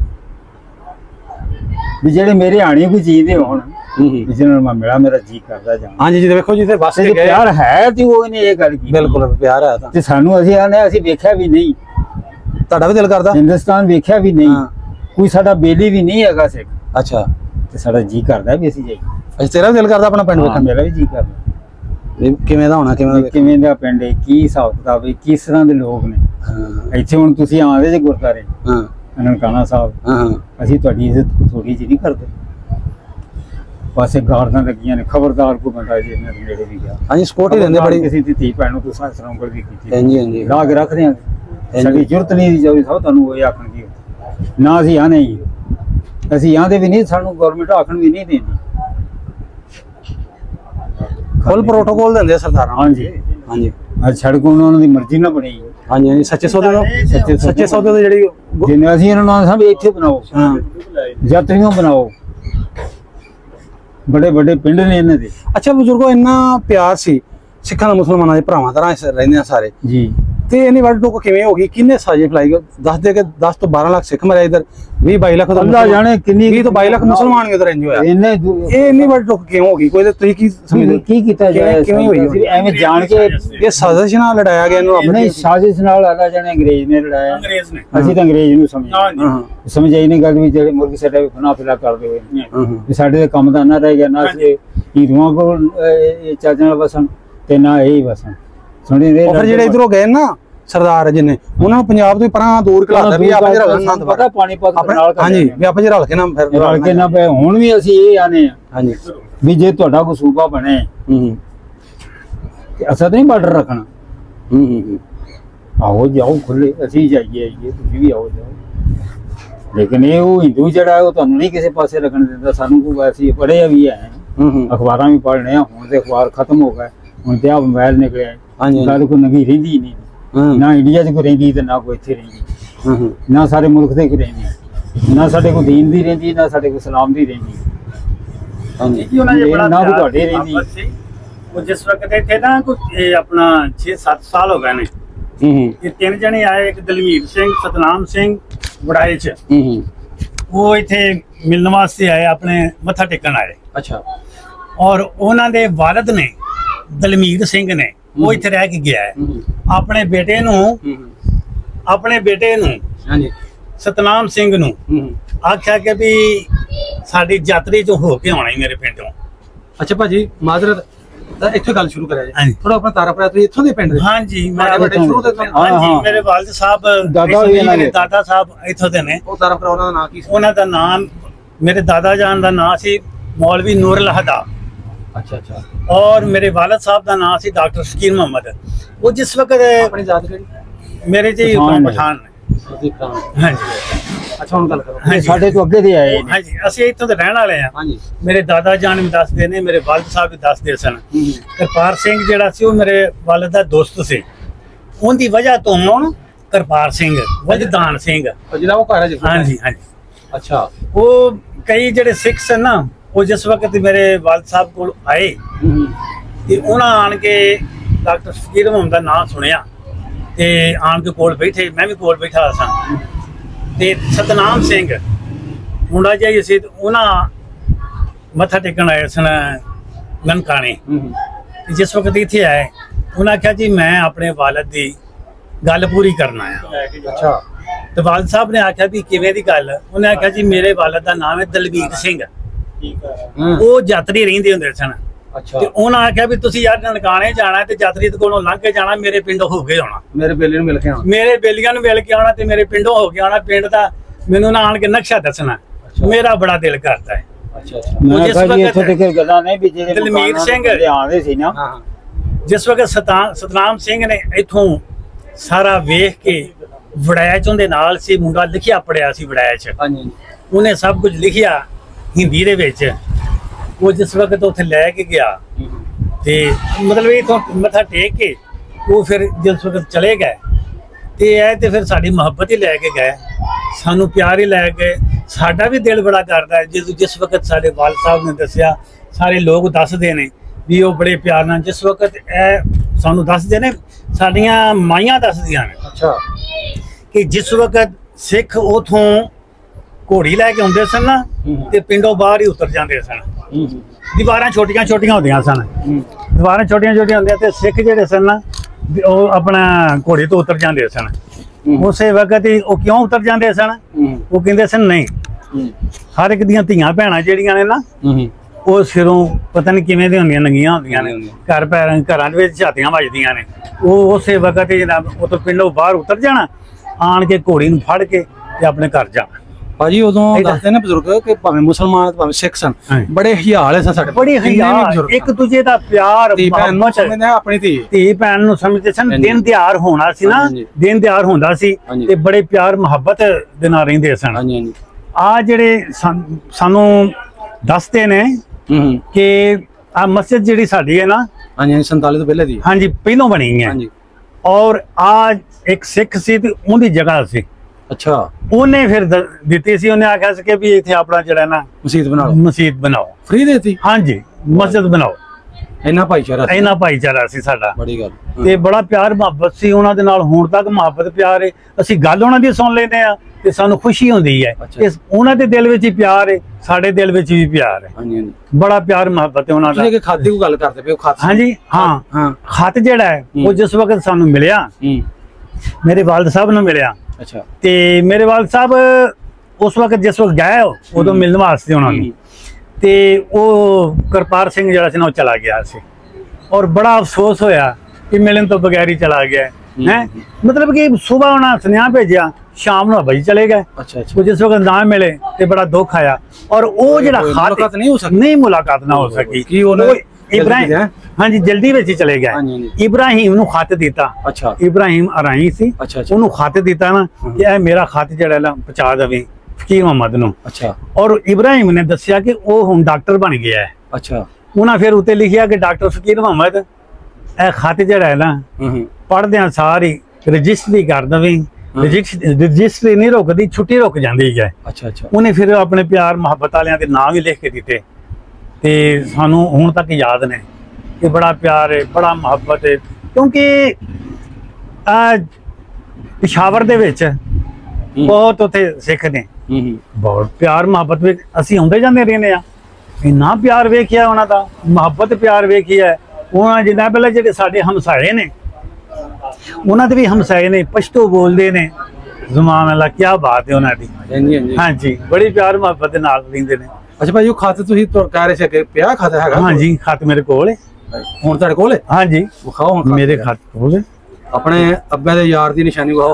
Speaker 1: ਵੀ ਜਿਹੜੇ ਮੇਰੇ ਆਣੀ ਕੋਈ ਜੀਂਦੇ ਹੋਣ, ਜਿਹਨਾਂ ਨੂੰ ਮੈਂ ਮਿਲਾ, ਮੇਰਾ ਜੀ ਕਰਦਾ ਜਾਣ।
Speaker 2: ਹਾਂਜੀ ਜੀ, ਦੇਖੋ ਜੀ, ਤੇ ਬਸ
Speaker 1: ਜੇ ਪਿਆਰ ਹੈ ਤੇ ਉਹਨੇ ਇਹ ਗੱਲ ਕੀਤੀ।
Speaker 2: ਬਿਲਕੁਲ ਪਿਆਰ ਹੈ ਤਾਂ।
Speaker 1: ਤੇ ਸਾਨੂੰ ਅਸੀਂ ਆਨੇ ਅਸੀਂ ਵੇਖਿਆ ਵੀ ਨਹੀਂ,
Speaker 2: ਤੁਹਾਡਾ ਵੀ ਦਿਲ ਕਰਦਾ?
Speaker 1: ਹਿੰਦੁਸਤਾਨ ਵੇਖਿਆ ਵੀ ਨਹੀਂ, ਕੋਈ ਸਾਡਾ ਬੇਲੀ ਵੀ ਨਹੀਂ ਹੈਗਾ ਸਿੱਖ।
Speaker 2: ਅੱਛਾ,
Speaker 1: ਤੇ ਸਾਡਾ ਜੀ ਕਰਦਾ ਵੀ ਅਸੀਂ ਜਾਈਏ।
Speaker 2: ਅੱਛਾ, ਤੇਰਾ ਵੀ ਦਿਲ ਕਰਦਾ ਆਪਣਾ ਪਿੰਡ ਵੇਖਣ?
Speaker 1: ਮੇਰਾ ਵੀ ਜੀ ਕਰਦਾ।
Speaker 2: ਕਿਵੇਂ ਦਾ ਹੋਣਾ,
Speaker 1: ਕਿਵੇਂ ਦਾ ਪਿੰਡ ਹੈ, ਕੀ ਹਿਸਾਬ ਕਿਤਾਬ ਹੈ, ਕਿਸ ਤਰ੍ਹਾਂ ਦੇ ਲੋਕ ਨੇ। ਇੱਥੇ ਹੁਣ ਤੁਸੀਂ ਆਉਂਦੇ ਜੇ ਗੁਰਦੁਆਰੇ ਨਨਕਾਣਾ ਸਾਹਿਬ, ਅਸੀਂ ਤੁਹਾਡੀ ਇੱਜ਼ਤ ਥੋੜੀ ਜਿਹੀ ਨਹੀਂ ਕਰਦੇ। ਪਾਸੇ ਗਾਰਦਾਂ ਲੱਗੀਆਂ ਨੇ, ਖਬਰਦਾਰ ਕੋਈ ਬੰਦਾ ਜੀ ਇਹਨਾਂ ਦੇ ਨੇੜੇ ਵੀ ਗਿਆ।
Speaker 2: ਹਾਂਜੀ, ਸਪੋਰਟ ਹੀ ਦਿੰਦੇ ਬੜੀ।
Speaker 1: ਕਿਸੇ ਦੀ ਧੀ ਭੈਣ ਨੂੰ ਤੁਸੀਂ ਸਰੰਗਲ ਵੀ ਕੀਤੀ।
Speaker 2: ਹਾਂਜੀ ਹਾਂਜੀ,
Speaker 1: ਲਾ ਕੇ ਰੱਖ ਦਿਆਂਗੇ। ਸਾਡੀ ਜ਼ਰੂਰਤ ਨਹੀਂ ਦੀ ਜਾਊਗੀ ਸਭ ਤੁਹਾਨੂੰ ਉਹ ਆਖਣਗੇ ਨਾ। ਅਸੀਂ ਆਨੇ ਹੀ, ਅਸੀਂ ਆਂਦੇ ਵੀ ਨਹੀਂ, ਸਾਨੂੰ ਗਵਰਨਮੈਂਟ ਆਖਣ ਵੀ ਨਹੀਂ ਦਿੰਦੀ।
Speaker 2: ਫੁੱਲ ਪ੍ਰੋਟੋਕੋਲ ਦਿੰਦੇ ਸਰਦਾਰਾਂ।
Speaker 1: ਹਾਂਜੀ
Speaker 2: ਹਾਂਜੀ, ਅੱਜ ਸੜਕ ਉਹਨਾਂ ਦੀ ਮਰਜ਼ੀ ਨਾਲ ਬਣੀ।
Speaker 3: ਹਾਂਜੀ ਹਾਂਜੀ, ਸੱਚੇ ਸੌਦੇ ਦਾ ਸੱਚੇ ਸੌਦੇ ਦੀ ਜਿਹੜੀ
Speaker 2: ਜਿੰਨੇ ਅਸੀਂ ਇਹਨਾਂ ਨੂੰ ਸਭ ਇੱਥੇ ਬਣਾਓ, ਯਾਤਰੀਆਂ ਬਣਾਓ, ਬੜੇ ਵੱਡੇ ਪਿੰਡ ਨੇ ਇਹਨਾਂ ਦੇ।
Speaker 3: ਅੱਛਾ ਬਜ਼ੁਰਗੋ, ਇੰਨਾ ਪਿਆਰ ਸੀ ਸਿੱਖਾਂ ਦਾ ਮੁਸਲਮਾਨਾਂ ਦੇ ਭਰਾਵਾਂ ਤਰ੍ਹਾਂ ਰਹਿੰਦੇ ਆ ਸਾਰੇ
Speaker 2: ਜੀ।
Speaker 3: ਤੇ ਇੰਨੀ ਵੱਡ ਟੋਕ ਕਿਵੇਂ ਹੋ ਗਈ? ਕਿੰਨੇ ਸਾਜ਼ਿਸ਼ ਫਲਾਈ? ਦੱਸਦੇ ਕਿ 10 ਤੋਂ 12 ਲੱਖ ਸਿੱਖ ਮਰੇ ਇਧਰ, 20-22 ਲੱਖ
Speaker 2: ਅੱਲਾ ਜਾਣੇ ਕਿੰਨੀ
Speaker 3: 20 ਤੋਂ 22 ਲੱਖ ਮੁਸਲਮਾਨ ਇਧਰ ਇੰਜ ਹੋਇਆ। ਇਹ ਇੰਨੀ ਵੱਡ ਟੋਕ ਕਿਉਂ ਹੋ ਗਈ? ਕੋਈ ਤੁਸੀਂ ਕੀ ਸਮਝਦੇ?
Speaker 2: ਕੀ ਕੀਤਾ ਜਾਏ?
Speaker 3: ਕਿਵੇਂ ਹੋਈ?
Speaker 2: ਐਵੇਂ ਜਾਣ ਕੇ
Speaker 3: ਇਹ ਸਾਜ਼ਿਸ਼ ਨਾਲ ਲੜਾਇਆ ਗਿਆ ਇਹਨੂੰ ਆਪਣੇ?
Speaker 2: ਨਹੀਂ, ਸਾਜ਼ਿਸ਼ ਨਾਲ ਅੱਲਾ ਜਾਣੇ ਅੰਗਰੇਜ਼ ਨੇ ਲੜਾਇਆ।
Speaker 4: ਅੰਗਰੇਜ਼ ਨੇ,
Speaker 2: ਅਸੀਂ ਤਾਂ ਅੰਗਰੇਜ਼ ਨੂੰ
Speaker 3: ਹਾਂ
Speaker 2: ਸਮਝਾਈ ਨਹੀਂ ਗੱਲ ਵੀ ਜਿਹੜੇ ਮੁਲਕ ਸਾਡਾ ਫਨਾ ਫਿਲਾ ਕਰਦੇ ਹੋਏ ਵੀ ਸਾਡੇ ਦੇ ਕੰਮ ਦਾ ਨਾ ਰਹਿ ਗਿਆ, ਨਾ ਅਸੀਂ ਹਿੰਦੂਆਂ ਕੋਲ ਚੱਜ ਨਾਲ ਵਸਣ ਤੇ ਨਾ ਇਹ ਵਸਣ। ਸੁਣੀ ਦੇ
Speaker 3: ਫਿਰ ਜਿਹੜੇ ਇਧਰੋਂ ਗਏ ਨਾ ਸਰਦਾਰ ਜਿੰਨੇ, ਉਹਨਾਂ ਨੂੰ ਪੰਜਾਬ ਤੋਂ ਪਰਾਂ ਦੂਰ ਘਲਾਤਾ ਵੀ ਆਪੇ ਰਲ
Speaker 2: ਪਤਾ ਪਾਣੀਪਤ ਨਾਲ।
Speaker 3: ਹਾਂਜੀ, ਵੀ ਆਪੇ ਰਲ ਕੇ ਨਾ ਫਿਰ
Speaker 2: ਰਲ ਕੇ ਨਾ ਪਏ। ਹੁਣ ਵੀ ਅਸੀਂ ਇਹ ਆਨੇ ਆ
Speaker 3: ਹਾਂਜੀ
Speaker 2: ਵੀ ਜੇ ਤੁਹਾਡਾ ਕੋਈ ਸੂਬਾ ਬਣੇ ਤੇ ਅਸਾਂ ਤਾਂ ਨਹੀਂ ਬਾਰਡਰ ਰੱਖਣਾ। ਆਓ ਜਾਓ ਖੁੱਲੇ, ਅਸੀਂ ਜਾਈਏ ਤੁਸੀਂ ਵੀ ਆਓ ਜਾਓ। ਲੇਕਿਨ ਇਹ ਉਹ ਹਿੰਦੂ ਜਿਹੜਾ ਉਹ ਤੁਹਾਨੂੰ ਨਹੀਂ ਕਿਸੇ ਪਾਸੇ ਰੱਖਣ ਦਿੰਦਾ। ਸਾਨੂੰ ਕੋਈ ਅਸੀਂ ਪੜ੍ਹੇ ਵੀ ਹੈ, ਅਖਬਾਰਾਂ ਵੀ ਪੜ੍ਹਨੇ ਆ। ਹੁਣ ਤੇ ਅਖਬਾਰ ਖਤਮ ਹੋ ਗਏ, ਹੁਣ ਤੇ ਆ ਮੋਬਾਈਲ ਨਿਕਲਿਆ। ਗੱਲ ਕੋਈ ਨੰਗੀ ਰਹਿੰਦੀ ਨਹੀਂ, ਨਾ ਇੰਡੀਆ 'ਚ ਕੋਈ ਰਹਿੰਦੀ ਤੇ ਨਾ ਕੋਈ ਇੱਥੇ ਰਹਿੰਦੀ, ਨਾ ਸਾਰੇ ਮੁਲਕ ਤੇ ਕੋਈ ਰਹਿੰਦੀ, ਨਾ ਸਾਡੇ ਕੋਲ ਦੀਨ ਦੀ ਰਹਿੰਦੀ, ਨਾ ਸਾਡੇ ਕੋਲ ਸਲਾਮ ਦੀ ਰਹਿੰਦੀ, ਨਾ ਕੋਈ ਤੁਹਾਡੇ ਰਹਿੰਦੀ।
Speaker 4: ਉਹ ਜਿਸ ਵਕਤ ਇੱਥੇ ਨਾ ਕੋਈ ਆਪਣਾ 6-7 ਸਾਲ ਹੋ ਗਏ ਨੇ, ਇਹ 3 ਜਣੇ ਆਏ, ਇੱਕ ਦਲਵੀਰ ਸਿੰਘ, ਸਤਨਾਮ ਸਿੰਘ ਵੜਾਏ 'ਚ। ਉਹ ਇੱਥੇ ਮਿਲਣ ਵਾਸਤੇ ਆਏ, ਆਪਣੇ ਮੱਥਾ ਟੇਕਣ ਆਏ।
Speaker 3: ਅੱਛਾ।
Speaker 4: ਔਰ ਉਹਨਾਂ ਦੇ ਵਾਲਦ ਨੇ, ਦਲਵੀਰ ਸਿੰਘ ਨੇ, ਉਹ ਇੱਥੇ ਰਹਿ ਕੇ ਗਿਆ ਹੈ। ਆਪਣੇ ਬੇਟੇ ਨੂੰ
Speaker 3: ਹਾਂਜੀ
Speaker 4: ਸਤਨਾਮ ਸਿੰਘ ਨੂੰ ਆਖਿਆ ਕਿ ਵੀ ਸਾਡੀ ਯਾਤਰੀ ਚੋਂ ਹੋ ਕੇ ਆਉਣਾ ਹੀ ਮੇਰੇ ਪਿੰਡੋਂ।
Speaker 3: ਅੱਛਾ ਭਾਜੀ, ਮਾਜ਼ਰਤ ਇੱਥੇ ਗੱਲ ਸ਼ੁਰੂ ਕਰਿਆ
Speaker 4: ਹਾਂਜੀ।
Speaker 3: ਜੀ ਥੋੜਾ ਆਪਣਾ ਤਾਰਫ ਤੁਸੀਂ ਇੱਥੋਂ ਦੇ ਪਿੰਡ ਦੇ?
Speaker 4: ਹਾਂਜੀ,
Speaker 3: ਮੈਂ ਸ਼ੁਰੂ ਤੋਂ
Speaker 4: ਹਾਂਜੀ, ਮੇਰੇ ਵਾਲਦ ਸਾਹਿਬ ਮੇਰੇ ਦਾਦਾ ਸਾਹਿਬ ਇੱਥੋਂ ਦੇ ਨੇ।
Speaker 3: ਉਹ ਤਾਰਫ ਕਰਾ, ਉਹਨਾਂ ਦਾ ਨਾਂ ਕੀ ਸੀ?
Speaker 4: ਉਹਨਾਂ ਦਾ ਨਾਮ, ਮੇਰੇ ਦਾਦਾ ਜਾਨ ਦਾ ਨਾਂ ਸੀ ਮੌਲਵੀ ਨੂਰ ਹਦਾ।
Speaker 3: ਅੱਛਾ ਅੱਛਾ।
Speaker 4: ਔਰ ਮੇਰੇ ਵਾਲਦ ਸਾਹਿਬ ਦਾ ਨਾਮ ਸੀ ਡਾਕਟਰ ਸ਼ਕੀਰ ਮੁਹੰਮਦ। ਉਹ ਜਿਸ ਵਕਤ
Speaker 3: ਆਪਣੀ ਜ਼ਾਤ ਕਿਹੜੀ?
Speaker 4: ਮੇਰੇ ਜੀ ਪਠਾਨ ਨੇ। ਹਾਂਜੀ।
Speaker 3: ਅੱਛਾ, ਹੁਣ ਗੱਲ ਕਰੋ।
Speaker 2: ਸਾਡੇ ਤੋਂ ਅੱਗੇ ਦੇ ਆਏ।
Speaker 4: ਹਾਂਜੀ, ਅਸੀਂ ਇੱਥੋਂ ਦੇ ਰਹਿਣ ਵਾਲੇ ਆ।
Speaker 3: ਹਾਂਜੀ।
Speaker 4: ਮੇਰੇ ਦਾਦਾ ਜਾਨ ਵੀ ਦੱਸਦੇ ਨੇ, ਮੇਰੇ ਵਾਲਦ ਸਾਹਿਬ ਵੀ ਦੱਸਦੇ ਸਨ। ਕਿਰਪਾਲ ਸਿੰਘ ਜਿਹੜਾ ਸੀ ਉਹ ਮੇਰੇ ਵਾਲਦ ਦਾ ਦੋਸਤ ਸੀ। ਉਹਦੀ ਵਜ੍ਹਾ ਤੋਂ ਕਿਰਪਾਲ ਸਿੰਘ, ਵਜਦਾਨ ਸਿੰਘ,
Speaker 3: ਜਿਹੜਾ ਉਹ ਘਰ ਹੈ ਜੀ।
Speaker 4: ਹਾਂਜੀ ਹਾਂਜੀ।
Speaker 3: ਅੱਛਾ।
Speaker 4: ਉਹ ਕਈ ਜਿਹੜੇ ਸਿੱਖ ਸਨ ਨਾ, ਉਹ ਜਿਸ ਵਕਤ ਮੇਰੇ ਵਾਲਦ ਸਾਹਿਬ ਕੋਲ ਆਏ ਤੇ ਉਹਨਾਂ ਆਣ ਕੇ ਡਾਕਟਰ ਸ਼ਕੀਰ ਮੁਹੰਮਦ ਦਾ ਨਾਮ ਸੁਣਿਆ ਤੇ ਆਣ ਕੇ ਕੋਲ ਬੈਠੇ। ਮੈਂ ਵੀ ਕੋਲ ਬੈਠਾ ਸਾਂ ਤੇ ਸਤਨਾਮ ਸਿੰਘ ਮੁੰਡਾ ਜਿਹਾ ਸੀ, ਉਹਨਾਂ ਮੱਥਾ ਟੇਕਣ ਆਏ ਸਨ ਨਨਕਾਣੇ। ਜਿਸ ਵਕਤ ਇੱਥੇ ਆਏ, ਉਹਨਾਂ ਆਖਿਆ ਜੀ ਮੈਂ ਆਪਣੇ ਵਾਲਦ ਦੀ ਗੱਲ ਪੂਰੀ ਕਰਨਾ ਆ।
Speaker 3: ਅੱਛਾ।
Speaker 4: ਤੇ ਵਾਲਦ ਸਾਹਿਬ ਨੇ ਆਖਿਆ ਵੀ ਕਿਵੇਂ ਦੀ ਗੱਲ? ਉਹਨੇ ਆਖਿਆ ਜੀ ਮੇਰੇ ਵਾਲਦ ਦਾ ਨਾਮ ਹੈ ਦਲਵੀਰ ਸਿੰਘ, ਉਹ ਯਾਤਰੀ ਰਹਿੰਦੇ ਹੁੰਦੇ ਸਨ।
Speaker 3: ਅੱਛਾ।
Speaker 4: ਤੇ ਉਹਨਾਂ ਆਖਿਆ ਵੀ ਤੁਸੀਂ ਯਾਰ ਨਨਕਾਣੇ ਜਾਣਾ ਤੇ ਯਾਤਰੀ ਦੇ ਕੋਲੋਂ ਲੰਘ ਕੇ ਜਾਣਾ, ਮੇਰੇ ਪਿੰਡੋਂ ਹੋ ਕੇ ਆਉਣਾ,
Speaker 3: ਮੇਰੇ ਬੇਲੇ ਨੂੰ ਮਿਲ ਕੇ ਆਉਣਾ,
Speaker 4: ਮੇਰੇ ਬੇਲੀਆਂ ਨੂੰ ਮਿਲ ਕੇ ਆਉਣਾ ਤੇ ਮੇਰੇ ਪਿੰਡੋਂ ਹੋ ਕੇ ਆਉਣਾ। ਪਿੰਡ ਦਾ ਮੈਨੂੰ ਨਾ ਆਣ ਕੇ ਨਕਸ਼ਾ ਦੱਸਣਾ, ਮੇਰਾ ਬੜਾ ਦਿਲ ਕਰਦਾ ਹੈ।
Speaker 3: ਅੱਛਾ ਅੱਛਾ।
Speaker 2: ਮੈਂ ਕਿਹਾ ਜੀ ਇੱਥੇ ਤੱਕ ਗੱਲਾਂ ਨਹੀਂ ਵੀ ਜਿਹੜੇ
Speaker 4: ਦਲਵੀਰ ਸਿੰਘ
Speaker 2: ਆਉਂਦੇ ਸੀ ਨਾ,
Speaker 4: ਜਿਸ ਵਕਤ ਸਤਨਾਮ ਸਿੰਘ ਨੇ ਇੱਥੋਂ ਸਾਰਾ ਵੇਖ ਕੇ ਵੜਾਇਆ ਚ ਉਹਦੇ ਨਾਲ ਸੀ, ਮੁੰਡਾ ਲਿਖਿਆ ਪੜਿਆ ਸੀ ਵੜਾਇਆ ਚ।
Speaker 3: ਹਾਂਜੀ।
Speaker 4: ਉਹਨੇ ਸਭ ਕੁਝ ਲਿਖਿਆ ਹਿੰਦੀ ਦੇ ਵਿੱਚ। ਉਹ ਜਿਸ ਵਕਤ ਉੱਥੇ ਲੈ ਕੇ ਗਿਆ ਤੇ ਮਤਲਬ ਇਥੋਂ ਮੱਥਾ ਟੇਕ ਕੇ ਉਹ ਫਿਰ ਜਿਸ ਵਕਤ ਚਲੇ ਗਏ ਤੇ ਇਹ ਤੇ ਫਿਰ ਸਾਡੀ ਮੁਹੱਬਤ ਹੀ ਲੈ ਕੇ ਗਏ, ਸਾਨੂੰ ਪਿਆਰ ਹੀ ਲੈ ਗਏ। ਸਾਡਾ ਵੀ ਦਿਲ ਬੜਾ ਕਰਦਾ ਹੈ ਜਦੋਂ ਜਿਸ ਵਕਤ ਸਾਡੇ ਵਾਲਦ ਸਾਹਿਬ ਨੇ ਦੱਸਿਆ, ਸਾਰੇ ਲੋਕ ਦੱਸਦੇ ਨੇ ਵੀ ਉਹ ਬੜੇ ਪਿਆਰ ਨਾਲ ਜਿਸ ਵਕਤ ਇਹ ਸਾਨੂੰ ਦੱਸਦੇ ਨੇ, ਸਾਡੀਆਂ ਮਾਈਆਂ ਦੱਸਦੀਆਂ ਨੇ।
Speaker 3: ਅੱਛਾ।
Speaker 4: ਕਿ ਜਿਸ ਵਕਤ ਸਿੱਖ ਉਥੋਂ ਘੋੜੀ ਲੈ ਕੇ ਆਉਂਦੇ ਸਨ ਨਾ ਤੇ ਪਿੰਡੋਂ ਬਾਹਰ ਹੀ ਉਤਰ ਜਾਂਦੇ ਸਨ। ਦੀਵਾਰਾਂ ਛੋਟੀਆਂ ਛੋਟੀਆਂ ਹੁੰਦੀਆਂ ਸਨ, ਦੀਵਾਰਾਂ ਛੋਟੀਆਂ ਛੋਟੀਆਂ ਹੁੰਦੀਆਂ ਤੇ ਸਿੱਖ ਜਿਹੜੇ ਸਨ ਨਾ ਉਹ ਆਪਣਾ ਘੋੜੇ ਤੋਂ ਉਤਰ ਜਾਂਦੇ ਸਨ। ਉਸੇ ਵਕਤ ਹੀ ਉਹ ਕਿਉਂ ਉਤਰ ਜਾਂਦੇ ਸਨ? ਉਹ ਕਹਿੰਦੇ ਸਨ ਨਹੀਂ, ਹਰ ਇੱਕ ਦੀਆਂ ਧੀਆਂ ਭੈਣਾਂ ਜਿਹੜੀਆਂ ਨੇ ਨਾ, ਉਹ ਸਿਰੋਂ ਪਤਾ ਨਹੀਂ ਕਿਵੇਂ ਦੀਆਂ ਹੁੰਦੀਆਂ, ਨੰਗੀਆਂ ਹੁੰਦੀਆਂ ਨੇ, ਘਰਾਂ ਦੇ ਵਿੱਚ ਝਾਤੀਆਂ ਵੱਜਦੀਆਂ ਨੇ। ਉਹ ਉਸੇ ਵਕਤ ਹੀ ਜਨਾਬ ਉਹ ਤੋਂ ਪਿੰਡੋਂ ਬਾਹਰ ਉਤਰ ਜਾਣਾ, ਆਣ ਕੇ ਘੋੜੀ ਨੂੰ ਫੜ ਕੇ ਤੇ ਆਪਣੇ ਘਰ ਜਾਣਾ।
Speaker 3: ਭਾਜੀ ਉਦੋਂ ਦੱਸਦੇ ਨੇ ਬਜ਼ੁਰਗ ਕਿ ਭਾਵੇਂ ਮੁਸਲਮਾਨ ਭਾਵੇਂ ਸਿੱਖ ਸਨ, ਬੜੇ ਹਿਆਲ ਸਨ ਸਾਡੇ,
Speaker 4: ਬੜੇ ਹਿਆਲ, ਇੱਕ ਦੂਜੇ ਦਾ ਪਿਆਰ,
Speaker 3: ਆਪਣੀ
Speaker 4: ਧੀ ਭੈਣ ਨੂੰ ਸਮਝਦੇ ਸਨ। ਦਿਨ ਤਿਉਹਾਰ ਹੋਣਾ ਸੀ ਨਾ, ਦਿਨ ਤਿਉਹਾਰ ਹੁੰਦਾ ਸੀ ਤੇ ਬੜੇ ਪਿਆਰ ਮੁਹੱਬਤ ਦੇ ਨਾਲ ਰਹਿੰਦੇ ਸਨ। ਆ ਜਿਹੜੇ ਸਾਨੂੰ ਦੱਸਦੇ ਨੇ ਕਿ ਆ ਮਸਜਿਦ ਜਿਹੜੀ ਸਾਡੀ ਹੈ ਨਾ,
Speaker 3: हाँ जी 47 तो पहले दी
Speaker 4: ਹਾਂਜੀ ਪਹਿਲੋਂ ਬਣੀ ਹੈ
Speaker 3: हाँ जी
Speaker 4: ਔਰ ਆ ਇੱਕ ਸਿੱਖ ਸੀ ਤੇ ਉਹਦੀ ਜਗ੍ਹਾ ਸੀ
Speaker 3: अच्छा
Speaker 4: ਉਹਨੇ ਫਿਰ ਦਿੱਤੀ ਸੀ ਉਹਨੇ ਆਖਿਆ ਸੀ ਕਿ ਵੀ ਇੱਥੇ ਆਪਣਾ ਜਿਹੜਾ ਨਾ
Speaker 3: मसीत बना लो
Speaker 4: ਮਸਜਿਦ ਬਣਾਓ
Speaker 3: फ्री देती
Speaker 4: ਹਾਂਜੀ ਮਸਜਿਦ ਬਣਾਓ
Speaker 3: इन्ना भाईचारा सी।
Speaker 4: ਇਹਨਾਂ ਭਾਈਚਾਰਾ ਸੀ ਸਾਡਾ
Speaker 3: बड़ी गल
Speaker 4: ਤੇ ਬੜਾ ਪਿਆਰ ਮੁਹੱਬਤ ਸੀ ਉਹਨਾਂ ਦੇ ਨਾਲ ਹੁਣ ਤੱਕ ਮੁਹੱਬਤ ਪਿਆਰ ਹੈ ਅਸੀਂ ਗੱਲ ਉਹਨਾਂ ਦੀ ਸੁਣ ਲੈਂਦੇ ਆ ਤੇ ਸਾਨੂੰ ਖੁਸ਼ੀ ਹੁੰਦੀ ਹੈ
Speaker 3: ਅੱਛਾ।
Speaker 4: ਇਸ ਉਹਨਾਂ ਦੇ ਦਿਲ ਵਿੱਚ ਹੀ ਪਿਆਰ ਹੈ ਸਾਡੇ ਦਿਲ ਵਿੱਚ ਵੀ ਪਿਆਰ ਹੈ
Speaker 3: हाँ जी हाँ जी
Speaker 4: ਬੜਾ ਪਿਆਰ ਮੁਹੱਬਤ ਹੈ ਉਹਨਾਂ ਦਾ
Speaker 3: ਤੁਸੀਂ ਕਿ ਖਾਤੇ ਦੀ ਗੱਲ ਕਰਦੇ ਪਏ ਹੋ ਖਾਤੇ
Speaker 4: ਹਾਂਜੀ ਹਾਂ
Speaker 3: हाँ
Speaker 4: ਖਤ ਜਿਹੜਾ ਹੈ ਉਹ ਜਿਸ ਵਕਤ ਸਾਨੂੰ ਮਿਲਿਆ ਮੇਰੇ ਵਾਲਦ ਸਾਹਿਬ ਨੂੰ ਮਿਲਿਆ
Speaker 3: अच्छा
Speaker 4: ਤੇ ਮੇਰੇ ਵਾਲਦ ਸਾਹਿਬ ਉਸ ਵਕਤ ਜਿਸ ਵਕਤ ਗਏ ਉਦੋਂ ਮਿਲਣ ਵਾਸਤੇ ਉਹਨਾਂ ਨੂੰ ਤੇ ਉਹ ਕਰਪਾਰ ਸਿੰਘ ਜਿਹੜਾ ਸੀ ਨਾ ਉਹ ਚਲਾ ਗਿਆ ਸੀ ਔਰ ਬੜਾ ਅਫਸੋਸ ਹੋਇਆ ਕਿ ਮਿਲਣ ਤੋਂ ਬਗੈਰ ਹੀ ਚਲਾ ਗਿਆ ਹੈ ਮਤਲਬ ਕਿ ਸਵੇਰ ਉਹਨਾਂ ਸੁਨੇਹਾ ਭੇਜਿਆ ਸ਼ਾਮ ਨੂੰ ਭਾਈ ਚਲੇ ਗਏ
Speaker 3: अच्छा अच्छा
Speaker 4: ਉਹ ਜਿਸ ਵਕਤ ਨਾ ਮਿਲੇ ਤੇ ਬੜਾ ਦੁੱਖ ਆਇਆ ਔਰ ਉਹ ਜਿਹੜਾ
Speaker 3: ਮੁਲਾਕਾਤ ਨਹੀਂ ਹੋ ਸਕੀ
Speaker 4: ਨਹੀਂ ਮੁਲਾਕਾਤ ਨਾ ਹੋ ਸਕੀ
Speaker 3: ਕੀ ਉਹਨੇ
Speaker 4: ਇਬਰਾਹਿਮ ਹਾਂਜੀ ਜਲਦੀ ਵਿੱਚ ਹੀ ਚਲੇ
Speaker 3: हाँ जी हाँ
Speaker 4: ਗਏ
Speaker 3: जी
Speaker 4: ਇਬਰਾਹਿਮ ਨੂੰ ਖਤ ਦਿੱਤਾ
Speaker 3: अच्छा
Speaker 4: ਇਬਰਾਹਿਮ ਅਰਾਈ ਸੀ
Speaker 3: अच्छा अच्छा
Speaker 4: ਉਹਨੂੰ ਖਤ ਦਿੱਤਾ ਨਾ ਕਿ ਇਹ ਮੇਰਾ ਖਤ ਜਿਹੜਾ ਨਾ ਪਹੁੰਚਾ ਦੇਵੇ ਫਕੀਰ ਮੁਹੰਮਦ ਨੂੰ
Speaker 3: अच्छा
Speaker 4: ਔਰ ਇਬਰਾਹਿਮ ਨੇ ਦੱਸਿਆ ਕਿ ਉਹ ਹੁਣ ਡਾਕਟਰ ਬਣ ਗਿਆ ਹੈ
Speaker 3: अच्छा
Speaker 4: ਉਹਨਾਂ ਫਿਰ ਉੱਤੇ ਲਿਖਿਆ ਕਿ ਡਾਕਟਰ ਫਕੀਰ ਮੁਹੰਮਦ ਇਹ ਖਤ ਜਿਹੜਾ ਹੈ ਨਾ ਪੜ੍ਹਦਿਆਂ ਸਾਰੀ ਰਜਿਸਟਰੀ ਕਰ ਦੇਵੀਂ ਰਜਿਸਟਰੀ ਨਹੀਂ ਰੁਕਦੀ ਛੁੱਟੀ ਰੁਕ ਜਾਂਦੀ ਹੈ
Speaker 3: अच्छा अच्छा
Speaker 4: ਉਹਨੇ ਫਿਰ ਆਪਣੇ ਪਿਆਰ ਮੁਹੱਬਤ ਵਾਲਿਆਂ ਦੇ ਨਾਮ ਵੀ ਲਿਖ ਕੇ ਦਿੱਤੇ ਤੇ ਸਾਨੂੰ ਹੁਣ ਤੱਕ ਯਾਦ ਨੇ ਕਿ ਬੜਾ ਪਿਆਰ ਹੈ ਬੜਾ ਮੁਹੱਬਤ ਹੈ ਕਿਉਂਕਿ ਪਿਸ਼ਾਵਰ ਦੇ ਵਿੱਚ ਬਹੁਤ ਉੱਥੇ ਸਿੱਖ ਨੇ ਬਹੁਤ ਪਿਆਰ ਮੁਹੱਬਤ ਵਿੱਚ ਅਸੀਂ ਆਉਂਦੇ ਜਾਂਦੇ ਰਹਿੰਦੇ ਆ ਇੰਨਾ ਪਿਆਰ ਵੇਖਿਆ ਉਹਨਾਂ ਦਾ ਮੁਹੱਬਤ ਪਿਆਰ ਵੇਖਿਆ ਉਹਨਾਂ ਜਿੰਨਾ ਪਹਿਲਾਂ ਜਿਹੜੇ ਸਾਡੇ ਹਮਸਾਏ ਨੇ ਉਹਨਾਂ ਦੇ ਵੀ ਹਮਸਾਏ ਨੇ ਪਸ਼ਤੋ ਬੋਲਦੇ ਨੇ ਜ਼ੁਬਾਨ ਅੱਲਾ ਕੀ ਬਾਤ ਹੈ ਉਹਨਾਂ ਦੀ
Speaker 3: हाँ जी हाँ जी
Speaker 4: ਹਾਂਜੀ ਬੜੀ ਪਿਆਰ ਮੁਹੱਬਤ ਦੇ ਨਾਲ ਰਹਿੰਦੇ ਨੇ
Speaker 3: अच्छा भाई वो खाते ਤੁਸੀਂ ਕਹਿ ਰਹੇ ਸੀ ਕਿ ਪਿਆ ਖਾਤਾ ਹੈਗਾ
Speaker 4: ਹਾਂਜੀ ਖਤ ਮੇਰੇ ਕੋਲ ਹੈ
Speaker 3: ਹੁਣ ਤੁਹਾਡੇ ਕੋਲ ਹੈ
Speaker 4: ਹਾਂਜੀ
Speaker 3: ਵਿਖਾਓ ਹੁਣ
Speaker 4: ਮੇਰੇ ਖਤ ਕੋਲ ਹੈ
Speaker 3: ਆਪਣੇ ਅੱਬੇ ਦੇ ਯਾਰ ਦੀ ਨਿਸ਼ਾਨੀ ਵਿਖਾਓ